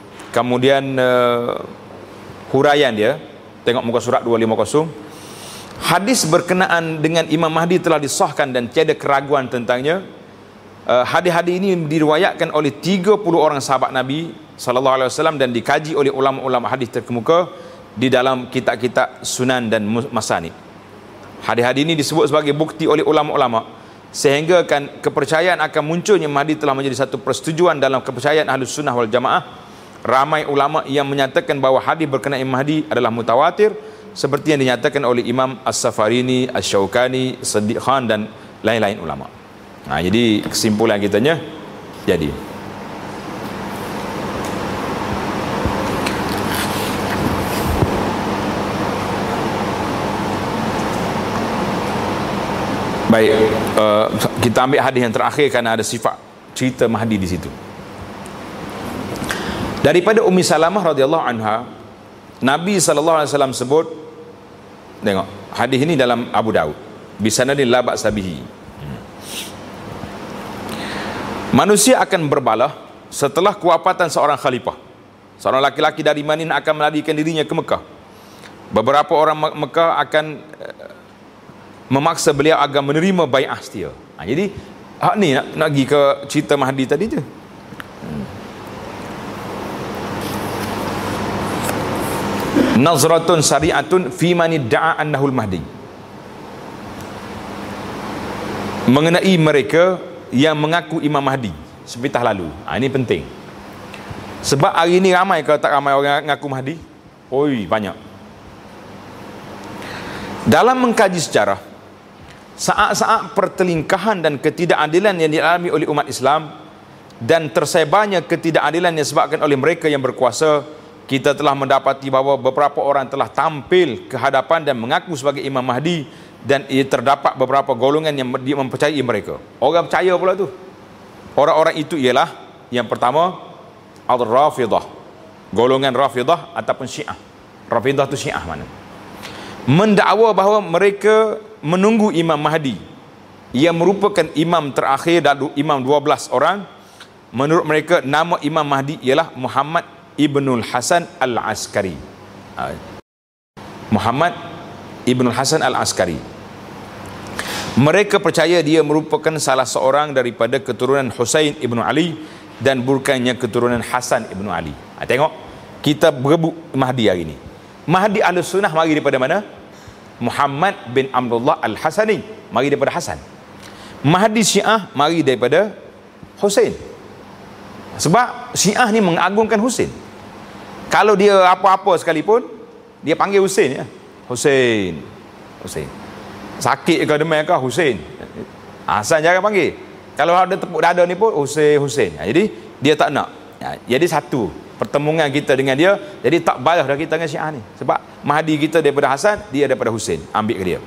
Kemudian huraian dia, tengok muka surat 250. Hadis berkenaan dengan Imam Mahdi telah disahkan dan tiada keraguan tentangnya. Hadis-hadis ini diriwayatkan oleh 30 orang sahabat Nabi sallallahu alaihi wasallam dan dikaji oleh ulama-ulama hadis terkemuka di dalam kitab-kitab Sunan dan Masanid. Hadis-hadis ini disebut sebagai bukti oleh ulama-ulama sehingga kepercayaan akan munculnya Mahdi telah menjadi satu persetujuan dalam kepercayaan Ahlus Sunnah wal Jamaah. Ramai ulama yang menyatakan bahawa hadis berkenaan Imam Mahdi adalah mutawatir seperti yang dinyatakan oleh Imam As-Safarini, Asy-Syaukani, Siddiq Khan dan lain-lain ulama. Jadi kesimpulan kitanya jadi baik, kita ambil hadis yang terakhir kerana ada sifat cerita Mahdi di situ. Daripada Ummi Salamah radhiyallahu anha, Nabi sallallahu alaihi wasallam sebut, tengok hadis ini dalam Abu Daud, bisanadin la ba'sa bihi. Manusia akan berbalah setelah kewafatan seorang khalifah. Seorang laki-laki dari Madinah akan melarikan dirinya ke Mekah. Beberapa orang Mekah akan memaksa beliau agar menerima bai'ah setia. Jadi hak ni nak pergi ke cerita Mahdi tadi tu. Nazratun sari'atun fi man idda'a annahul Mahdi. Mengenai mereka yang mengaku Imam Mahdi sepitah lalu. Ini penting. Sebab hari ini ramai kalau tak ramai orang mengaku Mahdi? Oi, banyak. Dalam mengkaji sejarah, saat-saat pertelingkahan dan ketidakadilan yang dialami oleh umat Islam dan tersebarnya ketidakadilan yang disebabkan oleh mereka yang berkuasa, kita telah mendapati bahawa beberapa orang telah tampil ke hadapan dan mengaku sebagai Imam Mahdi, dan ia terdapat beberapa golongan yang mempercayai mereka. Orang percaya pula tu. Orang-orang itu ialah yang pertama Al-Rafidah, golongan Rafidah ataupun Syiah. Rafidah tu Syiah mana? Mendakwa bahawa mereka menunggu Imam Mahdi yang merupakan imam terakhir dan imam 12 orang. Menurut mereka nama Imam Mahdi ialah Muhammad Ibnul Hasan Al-Askari. Muhammad Ibnul Hasan Al-Askari. Mereka percaya dia merupakan salah seorang daripada keturunan Husain Ibn Ali dan bukannya keturunan Hasan Ibn Ali. Tengok, kita berebut Mahdi hari ini. Mahdi Ahlus Sunnah mari daripada mana? Muhammad bin Abdullah Al-Hasani, mari daripada Hasan. Mahdi Syiah mari daripada Husain. Sebab Syiah ni mengagungkan Husain. Kalau dia apa-apa sekalipun, dia panggil Husain ya. Husain, Husain. Sakit ke demam ke Husain. Hasan jangan panggil. Kalau ada tepuk dada ni pun Husain, Husain. Jadi dia tak nak. Jadi satu pertemuan kita dengan dia, jadi tak balas dah kita dengan Syiah ni. Sebab Mahdi kita daripada Hasan, dia daripada Husain. Ambil ke dia.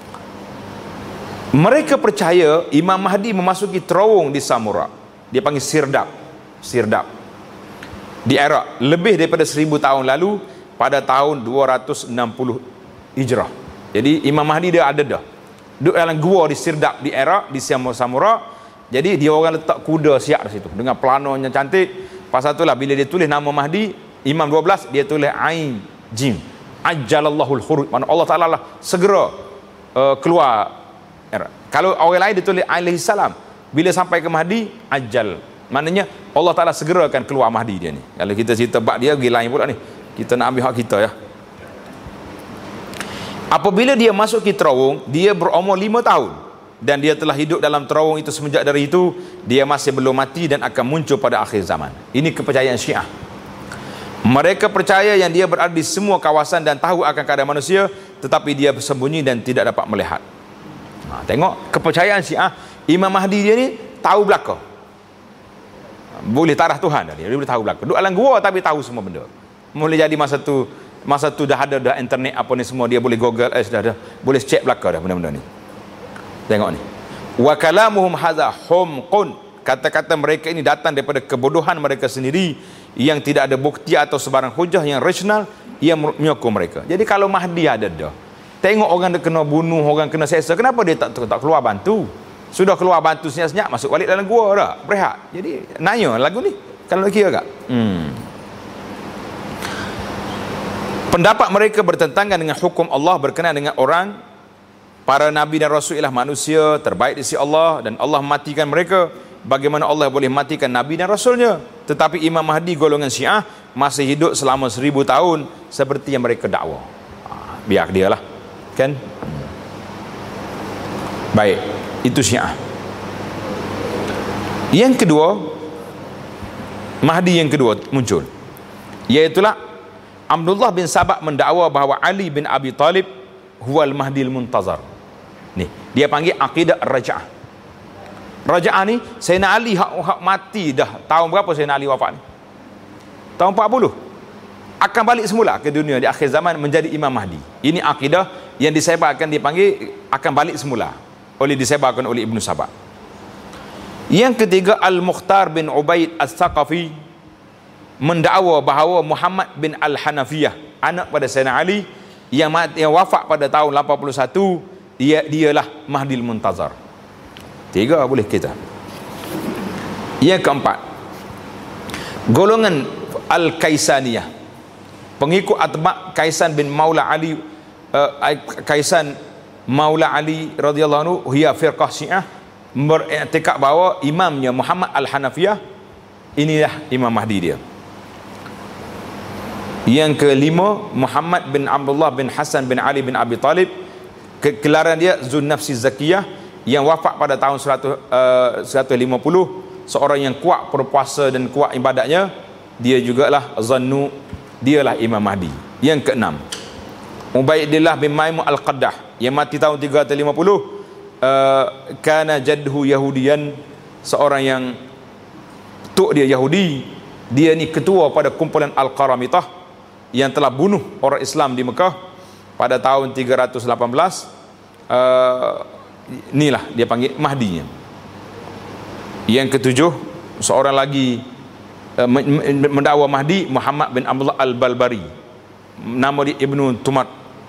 Mereka percaya Imam Mahdi memasuki terowong di Samura. Dia panggil Sirdab. Sirdab. Di Iraq lebih daripada 1000 tahun lalu pada tahun 260 Hijrah. Jadi Imam Mahdi dia ada dah. Duduk dalam gua di Sirdab di Iraq, di Samura. Jadi dia orang letak kuda siap di situ dengan planonya cantik. Pasal itulah bila dia tulis nama Mahdi, Imam 12 dia tulis Ain Jim. Ajjalallahul khuruj. Mana Allah Taala lah segera keluar. Kalau orang lain dia tulis alaihi salam. Bila sampai ke Mahdi, ajal. Maknanya Allah Taala segera akan keluar Mahdi dia ni. Kalau kita cerita bab dia pergi lain pula ni. Kita nak ambil hak kita ya. Apabila dia masuk ke terowong, dia berumur 5 tahun dan dia telah hidup dalam terowong itu semenjak dari itu. Dia masih belum mati dan akan muncul pada akhir zaman. Ini kepercayaan Syiah. Mereka percaya yang dia berada di semua kawasan dan tahu akan keadaan manusia, tetapi dia bersembunyi dan tidak dapat melihat. Tengok kepercayaan Syiah. Imam Mahdi dia ni tahu belaka. Boleh tarah Tuhan dia boleh tahu belaka. Duduk dalam gua tapi tahu semua benda. Boleh jadi masa tu dah ada dah internet apa ni semua, dia boleh google dah boleh check belaka dah benda-benda ni. Tengok ni. Wa kalamuhum hadza humqun. Kata-kata mereka ini datang daripada kebodohan mereka sendiri yang tidak ada bukti atau sebarang hujah yang rasional yang menyokong mereka. Jadi kalau Mahdi ada dah, tengok orang dia kena bunuh, orang kena seksa, kenapa dia tak keluar bantu? Sudah keluar bantu senyap-senyap, masuk balik dalam gua dah, berehat. Jadi nanya lagu ni kalau nak kira tak? Pendapat mereka bertentangan dengan hukum Allah berkenaan dengan orang Para nabi dan rasul ialah manusia terbaik di sisi Allah dan Allah matikan mereka. Bagaimana Allah boleh matikan nabi dan rasulnya? Tetapi Imam Mahdi golongan Syiah masih hidup selama 1000 tahun seperti yang mereka dakwa. Biar dia lah, kan? Baik, itu Syiah. Yang kedua, Mahdi yang kedua muncul, iaitulah Abdullah bin Sabah mendakwa bahawa Ali bin Abi Talib huwal Mahdil Muntazar. Ni, dia panggil akidah Raja'ah. Raja'ah ni, Sayyidina Ali hak mati dah. Tahun berapa Sayyidina Ali wafat ni? Tahun 40. Akan balik semula ke dunia di akhir zaman menjadi Imam Mahdi. Ini akidah yang disebarkan, dipanggil akan balik semula disebarkan oleh Ibnu Sabah. Yang ketiga, Al-Mukhtar bin Ubaid As-Saqafi mendakwa bahawa Muhammad bin Al-Hanafiyah, anak pada Sayyidina Ali yang wafat pada tahun 81, dialah Mahdil Muntazar. 3 boleh kita. Yang keempat, golongan Al-Kaisaniyah, pengikut atba' Kaisan bin Maula Ali, Kaisan Maula Ali radhiyallahu anhu, hiya firqah Syiah, beriktikad bahawa imamnya Muhammad Al-Hanafiyah inilah Imam Mahdi dia. Yang kelima, Muhammad bin Abdullah bin Hasan bin Ali bin Abi Talib, kegelaran dia Zun Nafsi Zakiyah, yang wafat pada tahun 150, seorang yang kuat berpuasa dan kuat ibadatnya. Dia jugalah Zannu, dialah Imam Mahdi. Yang keenam, Ubaidillah bin Maimun Al-Qaddah, yang mati tahun 350, kana jadhu Yahudian, seorang yang tok dia Yahudi. Dia ni ketua pada kumpulan Al-Qaramitah yang telah bunuh orang Islam di Mekah pada tahun 318. Inilah dia panggil Mahdinya. Yang ketujuh, seorang lagi mendakwa Mahdi, Muhammad bin Abdullah Al-Balbari, nama dia Ibnu Tumat.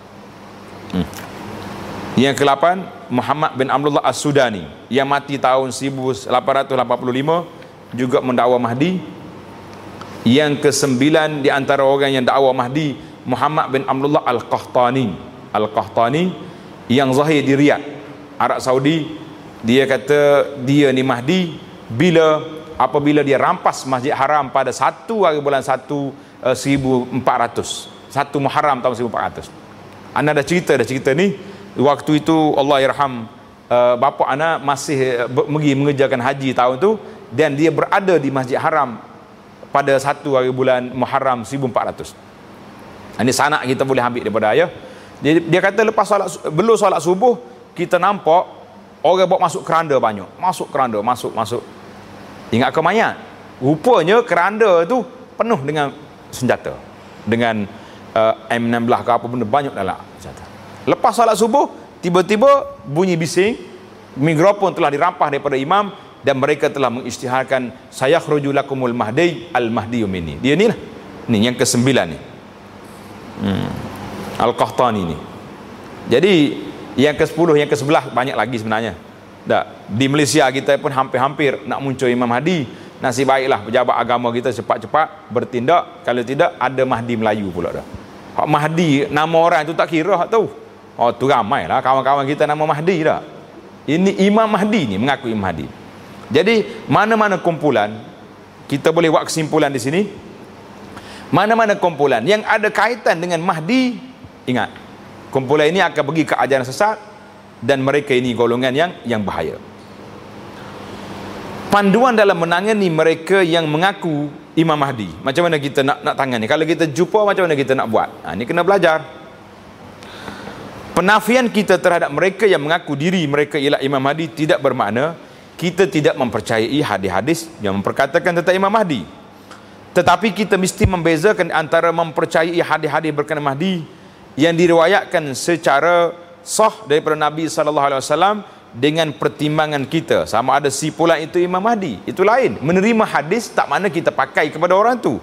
Yang ke-8, Muhammad bin Abdullah As-Sudani, yang mati tahun 1885, juga mendakwa Mahdi. Yang ke-9 di antara orang yang dakwa Mahdi, Muhammad bin Abdullah Al-Qahtani, yang zahir di Riyadh, Arab Saudi. Dia kata dia ni Mahdi apabila dia rampas Masjid Haram pada 1 hari bulan 1 1400, 1 Muharram tahun 1400. Ana dah cerita ni. Waktu itu Allah yarham, bapa ana masih pergi mengerjakan haji tahun tu, dan dia berada di Masjid Haram pada 1 hari bulan Muharram 1400. Ini sanak kita boleh ambil daripada ayah. Dia kata lepas belum solat subuh, kita nampak orang bawa masuk keranda banyak. Masuk. Ingat ke mayat? Rupanya keranda tu penuh dengan senjata. Dengan M16 ke apa benda, banyak dalam senjata. Lepas solat subuh, tiba-tiba bunyi bising, mikrofon telah dirampas daripada imam, dan mereka telah mengisytiharkan sayakhruju lakumul mahdi al-mahdi minni. Dia ni lah. Ni yang ke-9 ni. Al-Qahtani ni. Jadi yang ke-10, yang ke-11 banyak lagi sebenarnya. Di Malaysia kita pun hampir-hampir nak muncul Imam Mahdi. Nasib baiklah pejabat agama kita cepat-cepat bertindak. Kalau tidak, ada Mahdi Melayu pula dah. Hak Mahdi, nama orang tu tak kira hak tu. Oh tu ramai lah kawan-kawan kita nama Mahdi dah. Ini Imam Mahdi ni mengaku Imam Mahdi. Jadi mana-mana kumpulan, kita boleh buat kesimpulan di sini. Mana-mana kumpulan yang ada kaitan dengan Mahdi, ingat, kumpulan ini akan pergi ke ajaran sesat, dan mereka ini golongan yang bahaya. Panduan dalam menangani mereka yang mengaku Imam Mahdi, macam mana kita nak tangani? Kalau kita jumpa, macam mana kita nak buat? Ini kena belajar. Penafian kita terhadap mereka yang mengaku diri mereka ialah Imam Mahdi tidak bermakna kita tidak mempercayai hadis-hadis yang memperkatakan tentang Imam Mahdi. Tetapi kita mesti membezakan antara mempercayai hadis-hadis berkenaan Mahdi yang diriwayatkan secara sah daripada Nabi SAW dengan pertimbangan kita, sama ada si pula itu Imam Mahdi. Itu lain. Menerima hadis tak makna kita pakai kepada orang tu.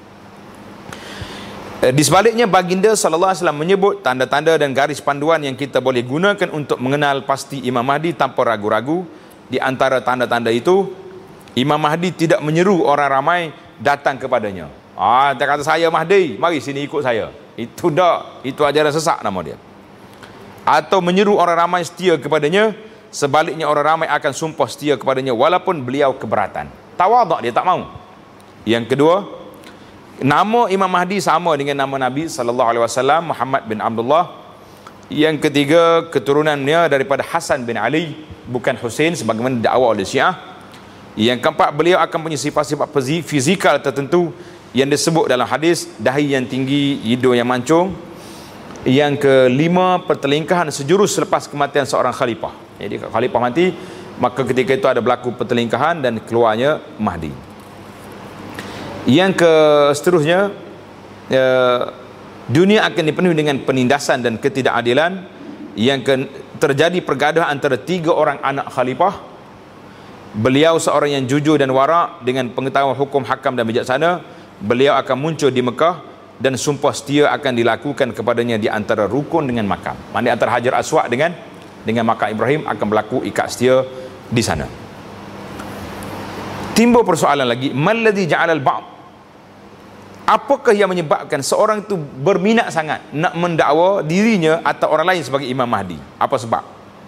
Di sebaliknya, baginda SAW menyebut tanda-tanda dan garis panduan yang kita boleh gunakan untuk mengenal pasti Imam Mahdi tanpa ragu-ragu. Di antara tanda-tanda itu, Imam Mahdi tidak menyeru orang ramai datang kepadanya. Dia kata saya Mahdi, mari sini ikut saya. Itu dah, itu ajaran sesat nama dia. atau menyeru orang ramai setia kepadanya, sebaliknya orang ramai akan sumpah setia kepadanya walaupun beliau keberatan. Tawaduk, dia tak mau. Yang kedua, nama Imam Mahdi sama dengan nama Nabi SAW, Muhammad bin Abdullah. Yang ketiga, keturunannya daripada Hasan bin Ali, bukan Hussein sebagaimana dakwa oleh Syiah. Yang keempat, beliau akan punya sifat-sifat fizikal tertentu yang disebut dalam hadis, dahi yang tinggi, hidung yang mancung. Yang kelima, pertelingkahan sejurus selepas kematian seorang khalifah. Jadi khalifah mati, maka ketika itu ada berlaku pertelingkahan dan keluarnya Mahdi. Yang seterusnya, dunia akan dipenuhi dengan penindasan dan ketidakadilan. Yang terjadi pergaduhan antara 3 orang anak khalifah. Beliau seorang yang jujur dan warak dengan pengetahuan hukum, hakam dan bijaksana. Beliau akan muncul di Mekah dan sumpah setia akan dilakukan kepadanya di antara rukun dengan makam. Maksudnya antara Hajar Aswad dengan makam Ibrahim akan berlaku ikat setia di sana. Timbul persoalan lagi, malladhi ja'alal ba'd, apakah yang menyebabkan seorang itu berminat sangat nak mendakwa dirinya atau orang lain sebagai Imam Mahdi? Apa sebab?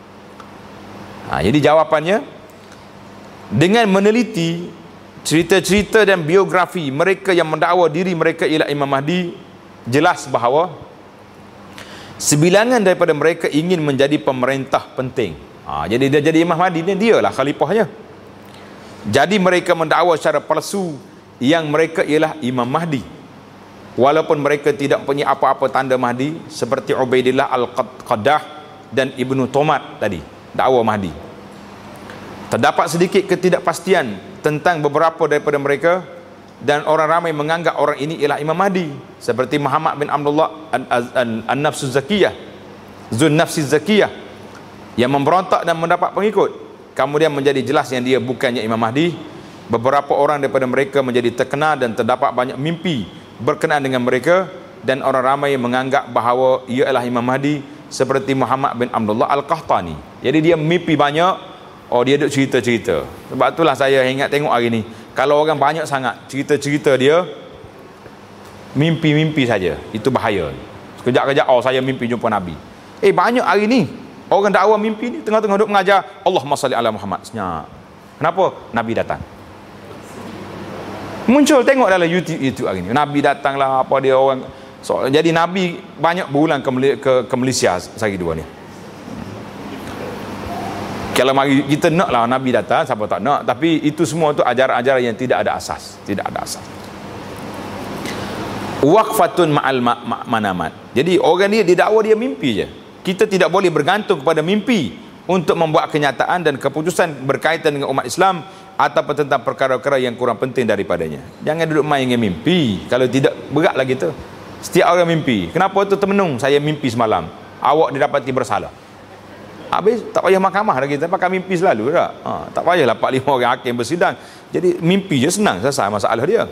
Jadi jawapannya, dengan meneliti cerita-cerita dan biografi mereka yang mendakwa diri mereka ialah Imam Mahdi, jelas bahawa sebilangan daripada mereka ingin menjadi pemerintah penting. Jadi dia jadi Imam Mahdi ni, dialah khalifahnya. Jadi mereka mendakwa secara palsu yang mereka ialah Imam Mahdi, walaupun mereka tidak punya apa-apa tanda Mahdi, seperti Ubaidillah Al-Qaddah dan Ibnu Tomat tadi dakwa Mahdi. Terdapat sedikit ketidakpastian tentang beberapa daripada mereka, dan orang ramai menganggap orang ini ialah Imam Mahdi, seperti Muhammad bin Abdullah An-Nafsuz Zakiyah, Zun Nafsiz Zakiyah, yang memberontak dan mendapat pengikut. Kemudian menjadi jelas yang dia bukannya Imam Mahdi. Beberapa orang daripada mereka menjadi terkenal dan terdapat banyak mimpi berkenaan dengan mereka, dan orang ramai menganggap bahawa ia adalah Imam Mahdi, seperti Muhammad bin Abdullah Al-Qahtani. Jadi dia mimpi banyak. Dia duk cerita-cerita. Sebab itulah saya ingat tengok hari ni, kalau orang banyak sangat cerita-cerita dia, mimpi-mimpi saja, itu bahaya. Sekejap-kejap saya mimpi jumpa Nabi. Banyak hari ni orang dakwa mimpi ni, tengah-tengah duk mengajar Allahumma salli ala Muhammad, senyap. Kenapa? Nabi datang. Muncul, tengok dalam YouTube hari ni, Nabi datang lah, apa dia orang. Jadi Nabi banyak berulang ke Malaysia sehari dua ni. Kalau mari kita nak lah Nabi datang, siapa tak nak, tapi itu semua tu ajaran-ajaran yang tidak ada asas, tidak ada asas. Waqfatun ma'al manamat. Jadi orang dia didakwa dia mimpi je. Kita tidak boleh bergantung kepada mimpi untuk membuat kenyataan dan keputusan berkaitan dengan umat Islam ataupun tentang perkara-perkara yang kurang penting daripadanya. Jangan duduk main dengan mimpi. Kalau tidak, beratlah kita. Setiap orang mimpi. Kenapa tu termenung? Saya mimpi semalam, awak didapati bersalah. Habis tak payah mahkamah dah, kita pakai mimpi selalu tak? Tak payahlah 4-5 orang hakim bersidang. Jadi mimpi je senang, selesai masalah dia.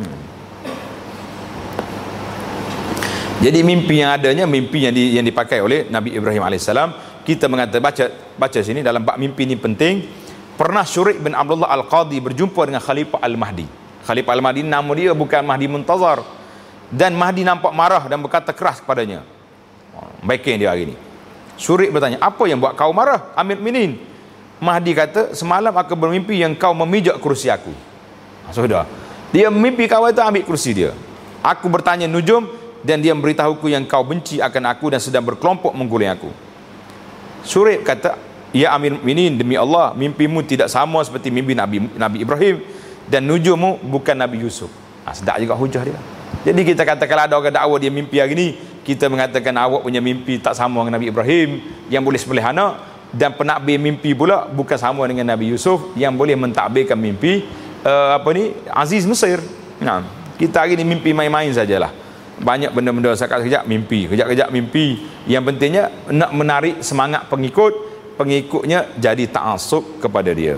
Jadi mimpi yang adanya, mimpi yang dipakai oleh Nabi Ibrahim AS. Kita mengatakan, baca sini dalam bab mimpi ni penting. Pernah Syurik bin Abdullah Al-Qadhi berjumpa dengan Khalifah Al-Mahdi. Khalifah Al-Mahdi nama dia bukan Mahdi Muntazar, dan Mahdi nampak marah dan berkata keras kepadanya. Baikin dia hari ni. Syurik bertanya, apa yang buat kau marah, Amir Minin? Mahdi kata, semalam aku bermimpi yang kau memijak kerusi aku. Sudah, dia mimpi kau itu ambil kerusi dia. Aku bertanya nujum, dan dia memberitahuku yang kau benci akan aku dan sedang berkelompok mengguling aku. Syurik kata, ya Amir Minin, demi Allah, mimpimu tidak sama seperti mimpi Nabi Ibrahim, dan nujummu bukan Nabi Yusuf. Sedap juga hujah dia. Jadi kita kata, kalau ada orang dakwa dia mimpi hari ni, kita mengatakan awak punya mimpi tak sama dengan Nabi Ibrahim yang boleh sembelih anak, dan penakbir mimpi pula bukan sama dengan Nabi Yusuf yang boleh mentakbirkan mimpi Aziz Mesir. Kita hari ni mimpi main-main sajalah. Banyak benda-benda sekejap mimpi, kejap-kejap mimpi. Yang pentingnya nak menarik semangat pengikutnya jadi ta'assub kepada dia.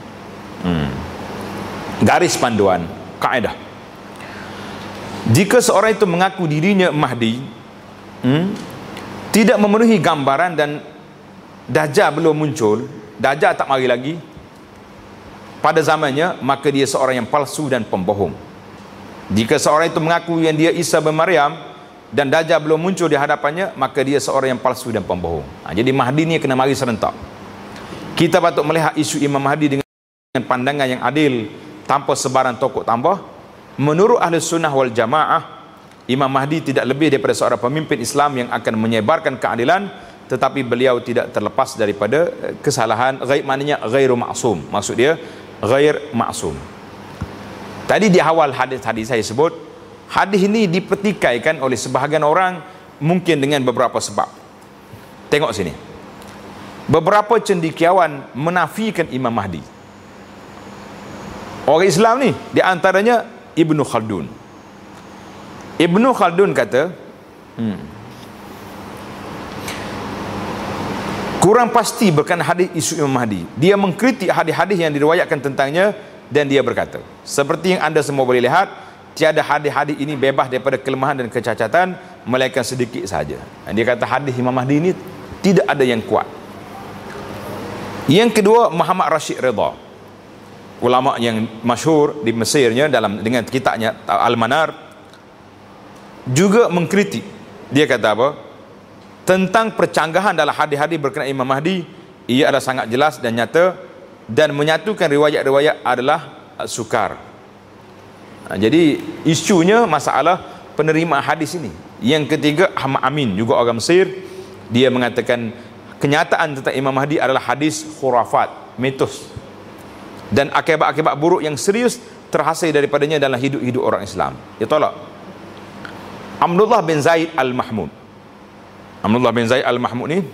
Garis panduan, kaedah. Jika seorang itu mengaku dirinya Mahdi, tidak memenuhi gambaran dan Dajjal belum muncul, Dajjal tak mari lagi pada zamannya, maka dia seorang yang palsu dan pembohong. Jika seorang itu mengaku yang dia Isa bin Maryam, dan Dajjal belum muncul di hadapannya, maka dia seorang yang palsu dan pembohong. Jadi Mahdi ni kena mari serentak. Kita patut melihat isu Imam Mahdi dengan pandangan yang adil, tanpa sebaran tokok tambah. Menurut Ahli Sunnah wal Jamaah, Imam Mahdi tidak lebih daripada seorang pemimpin Islam yang akan menyebarkan keadilan, tetapi beliau tidak terlepas daripada kesalahan. Maknanya ghairu ma'sum, maksud dia ghair ma'sum. Tadi di awal hadis saya sebut, hadis ini dipertikaikan oleh sebahagian orang mungkin dengan beberapa sebab. Tengok sini. Beberapa cendekiawan menafikan Imam Mahdi. Orang Islam ni, di antaranya Ibnu Khaldun. Ibnu Khaldun kata, kurang pasti berkenaan hadis isu Imam Mahdi. Dia mengkritik hadis-hadis yang diriwayatkan tentangnya, dan dia berkata, seperti yang anda semua boleh lihat, tiada hadis-hadis ini bebas daripada kelemahan dan kecacatan, melainkan sedikit sahaja. Dia kata hadis Imam Mahdi ini tidak ada yang kuat. Yang kedua, Muhammad Rashid Ridha, ulama yang masyhur di Mesirnya, dengan kitabnya Al-Manar, juga mengkritik. Dia kata apa? Tentang percanggahan dalam hadis-hadis berkenaan Imam Mahdi, ia adalah sangat jelas dan nyata, dan menyatukan riwayat-riwayat adalah sukar. Jadi isunya masalah penerimaan hadis ini. Yang ketiga, Ahmad Amin, juga orang Mesir, dia mengatakan kenyataan tentang Imam Mahdi adalah hadis khurafat, mitos, dan akibat-akibat buruk yang serius terhasil daripadanya dalam hidup-hidup orang Islam. Dia tolak. Abdullah bin Zaid Al-Mahmud, Abdullah bin Zaid Al-Mahmud ni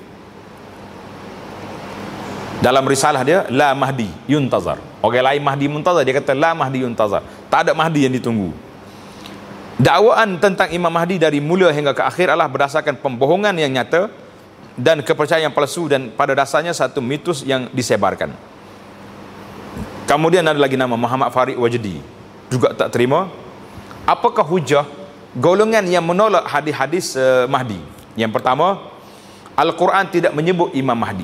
dalam risalah dia La Mahdi Yuntazar. Orang lain Mahdi Muntazar, dia kata La Mahdi Yuntazar. Tak ada Mahdi yang ditunggu. Dakwaan tentang Imam Mahdi dari mula hingga ke akhir adalah berdasarkan pembohongan yang nyata dan kepercayaan palsu, dan pada dasarnya satu mitos yang disebarkan. Kemudian ada lagi nama Muhammad Farid Wajdi, juga tak terima. Apakah hujah golongan yang menolak hadis-hadis Mahdi? Yang pertama, Al-Quran tidak menyebut Imam Mahdi.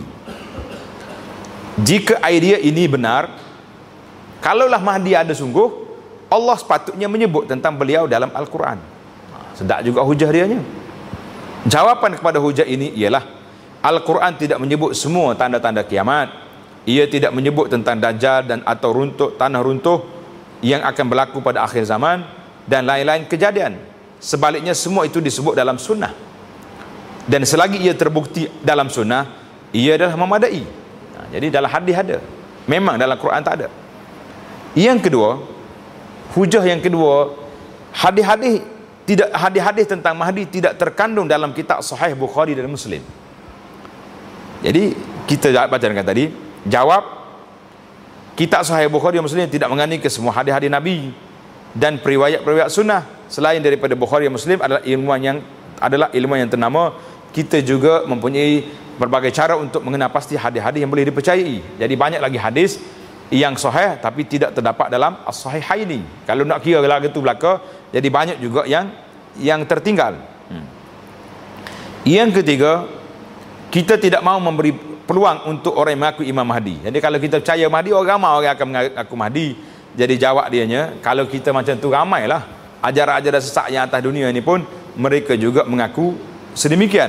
Jika idea ini benar, kalaulah Mahdi ada sungguh, Allah sepatutnya menyebut tentang beliau dalam Al-Quran. Sedap juga hujah dianya. Jawapan kepada hujah ini ialah Al-Quran tidak menyebut semua tanda-tanda kiamat. Ia tidak menyebut tentang Dajjal dan atau tanah runtuh yang akan berlaku pada akhir zaman dan lain-lain kejadian. Sebaliknya semua itu disebut dalam sunnah. Dan selagi ia terbukti dalam sunnah, ia adalah memadai. Jadi dalam hadis ada, memang dalam Quran tak ada. Yang kedua, hujah yang kedua, hadis-hadis tentang Mahdi tidak terkandung dalam kitab Sahih Bukhari dan Muslim. Jadi kita baca dengan tadi, jawab, kitab Sahih Bukhari dan Muslim tidak mengandung ke semua hadis-hadis Nabi dan periwayat-periwayat sunnah. Selain daripada Bukhari dan Muslim adalah ilmuwan yang ternama. Kita juga mempunyai berbagai cara untuk mengenal pasti hadis-hadis yang boleh dipercayai. Jadi banyak lagi hadis yang sahih tapi tidak terdapat dalam as-sahihaini. Kalau nak kira lagu tu belaka, jadi banyak juga yang tertinggal. Yang ketiga, kita tidak mahu memberi peluang untuk orang yang mengaku Imam Mahdi. Jadi kalau kita percaya Mahdi, orang ramai orang akan mengaku Mahdi. Jadi jawab dianya, kalau kita macam tu, ramailah ajaran-ajaran sesat yang atas dunia ini pun mereka juga mengaku sedemikian.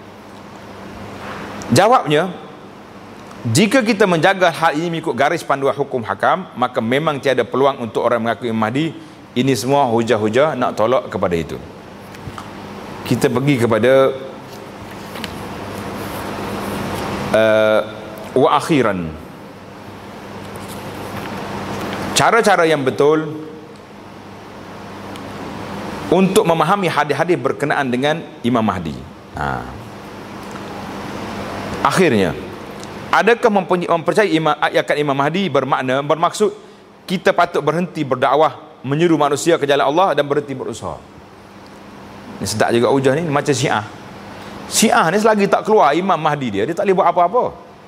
Jawabnya, jika kita menjaga hal ini mengikut garis panduan hukum hakam, maka memang tiada peluang untuk orang mengaku Imam Mahdi. Ini semua hujah-hujah nak tolak kepada itu. Kita pergi kepada wa akhiran, cara-cara yang betul untuk memahami hadis-hadis berkenaan dengan Imam Mahdi. Akhirnya, adakah mempercayai ayat Imam Mahdi bermaksud kita patut berhenti berdakwah, menyuruh manusia ke jalan Allah dan berhenti berusaha? Ini sedap juga hujah ni, macam Syiah. Syiah ni selagi tak keluar Imam Mahdi dia tak boleh buat apa-apa.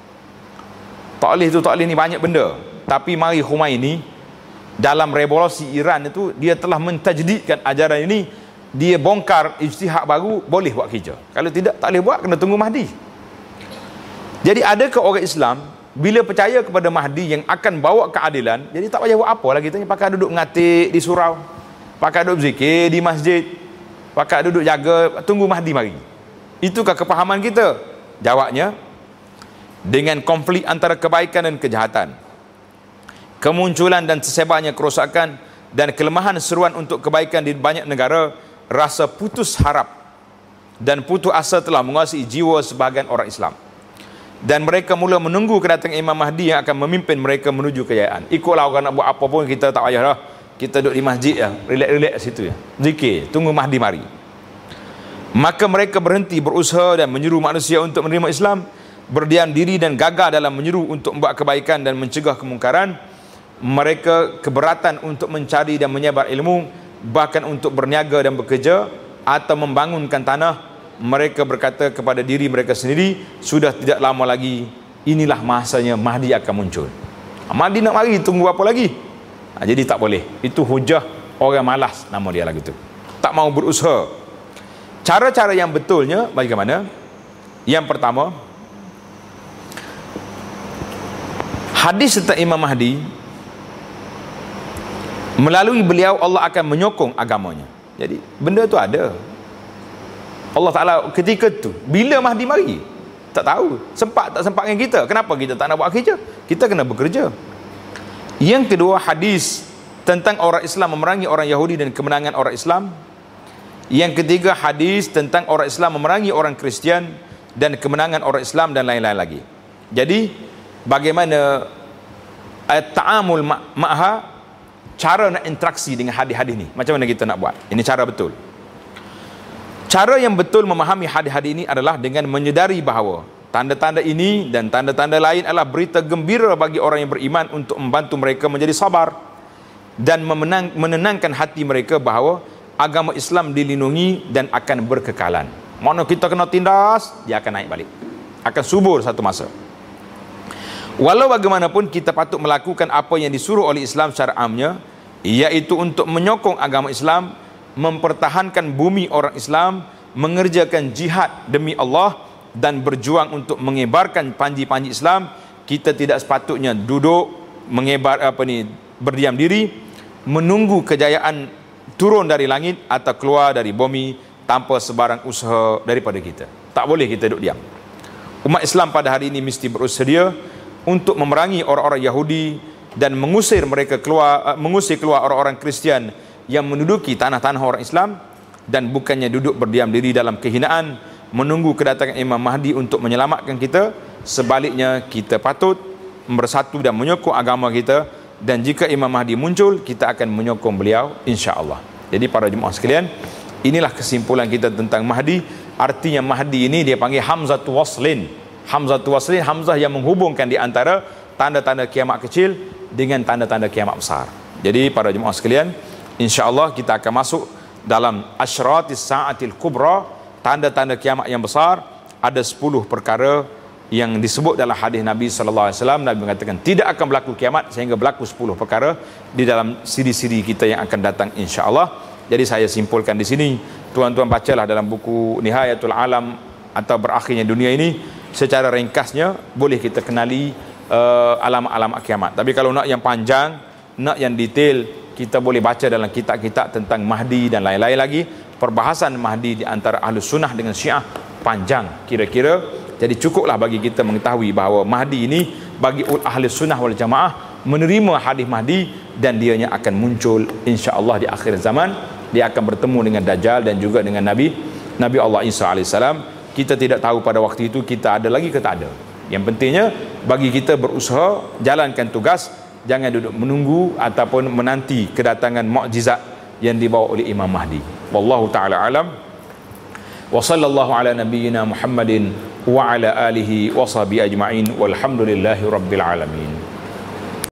Tak boleh ni banyak benda. Tapi mari Khomeini dalam revolusi Iran itu, dia telah mentajdidkan ajaran ini. Dia bongkar ijtihad baru, boleh buat kerja. Kalau tidak, tak boleh buat, kena tunggu Mahdi. Jadi adakah orang Islam bila percaya kepada Mahdi yang akan bawa keadilan, jadi tak payah buat apa lagi, pakai duduk ngatik di surau, pakai duduk zikir di masjid, Pakat duduk jaga, tunggu Mahdi mari. Itukah kepahaman kita? Jawabnya, dengan konflik antara kebaikan dan kejahatan, kemunculan dan tersebarnya kerosakan dan kelemahan seruan untuk kebaikan di banyak negara, rasa putus harap dan putus asa telah menguasai jiwa sebahagian orang Islam. Dan mereka mula menunggu kedatangan Imam Mahdi yang akan memimpin mereka menuju kejayaan. Ikutlah orang nak buat apa pun, kita tak payah dah. Kita duduk di masjid ya, relax-relax situ ya. Zikir, tunggu Mahdi mari. Maka mereka berhenti berusaha dan menyuruh manusia untuk menerima Islam, berdiam diri dan gagal dalam menyuruh untuk membuat kebaikan dan mencegah kemungkaran. Mereka keberatan untuk mencari dan menyebar ilmu, bahkan untuk berniaga dan bekerja atau membangunkan tanah. Mereka berkata kepada diri mereka sendiri, sudah tidak lama lagi, inilah masanya Mahdi akan muncul. Mahdi nak mari, tunggu apa lagi? Jadi tak boleh. Itu hujah orang malas, nama dia lagi tu. Tak mau berusaha. Cara-cara yang betulnya bagaimana? Yang pertama, hadis tentang Imam Mahdi, melalui beliau Allah akan menyokong agamanya. Jadi benda tu ada. Allah Ta'ala ketika tu, bila Mahdi mari? Tak tahu. Sempat tak sempat dengan kita. Kenapa kita tak nak buat kerja? Kita kena bekerja. Yang kedua, hadis tentang orang Islam memerangi orang Yahudi dan kemenangan orang Islam. Yang ketiga, hadis tentang orang Islam memerangi orang Kristian dan kemenangan orang Islam, dan lain-lain lagi. Jadi bagaimana ta'amul ma'ha, cara nak interaksi dengan hadis-hadis ni, macam mana kita nak buat? Ini cara betul. Cara yang betul memahami hadis-hadis ini adalah dengan menyedari bahawa tanda-tanda ini dan tanda-tanda lain adalah berita gembira bagi orang yang beriman untuk membantu mereka menjadi sabar dan menenangkan hati mereka bahawa agama Islam dilindungi dan akan berkekalan. Mana kita kena tindas, dia akan naik balik, akan subur satu masa. Walau bagaimanapun, kita patut melakukan apa yang disuruh oleh Islam secara amnya, iaitu untuk menyokong agama Islam, mempertahankan bumi orang Islam, mengerjakan jihad demi Allah, dan berjuang untuk mengebarkan panji-panji Islam. Kita tidak sepatutnya duduk berdiam diri menunggu kejayaan turun dari langit atau keluar dari bumi tanpa sebarang usaha daripada kita. Tak boleh kita duduk diam. Umat Islam pada hari ini mesti bersedia untuk memerangi orang-orang Yahudi dan mengusir keluar orang-orang Kristian yang menduduki tanah-tanah orang Islam, dan bukannya duduk berdiam diri dalam kehinaan menunggu kedatangan Imam Mahdi untuk menyelamatkan kita. Sebaliknya, kita patut bersatu dan menyokong agama kita, dan jika Imam Mahdi muncul, kita akan menyokong beliau insya-Allah. Jadi para jemaah sekalian, inilah kesimpulan kita tentang Mahdi. Artinya Mahdi ini dia panggil Hamzatul Waslin. Hamzatul Waslin, Hamzah yang menghubungkan di antara tanda-tanda kiamat kecil dengan tanda-tanda kiamat besar. Jadi para jemaah sekalian, insya-Allah kita akan masuk dalam asyratis sa'atil kubra, tanda-tanda kiamat yang besar. Ada 10 perkara yang disebut dalam hadis Nabi sallallahu alaihi wasallam. Nabi mengatakan tidak akan berlaku kiamat sehingga berlaku 10 perkara di dalam siri-siri kita yang akan datang insya-Allah. Jadi saya simpulkan di sini, tuan-tuan bacalah dalam buku Nihayatul Alam atau Berakhirnya Dunia ini, secara ringkasnya boleh kita kenali alamat-alamat kiamat. Tapi kalau nak yang panjang, nak yang detail, kita boleh baca dalam kitab-kitab tentang Mahdi dan lain-lain lagi. Perbahasan Mahdi di antara Ahlus Sunnah dengan Syiah panjang kira-kira. Jadi cukuplah bagi kita mengetahui bahawa Mahdi ini bagi Ahlus Sunnah wal Jamaah menerima hadis Mahdi, dan dianya akan muncul insya-Allah di akhir zaman. Dia akan bertemu dengan Dajjal dan juga dengan Nabi Allah Isa AS. Kita tidak tahu pada waktu itu kita ada lagi ke tak ada. Yang pentingnya bagi kita berusaha jalankan tugas, jangan duduk menunggu ataupun menanti kedatangan mukjizat yang dibawa oleh Imam Mahdi. Wallahu taala alam. Wa sallallahu ala nabiyyina Muhammadin wa ala alihi wa sahbihi ajma'in walhamdulillahi rabbil alamin.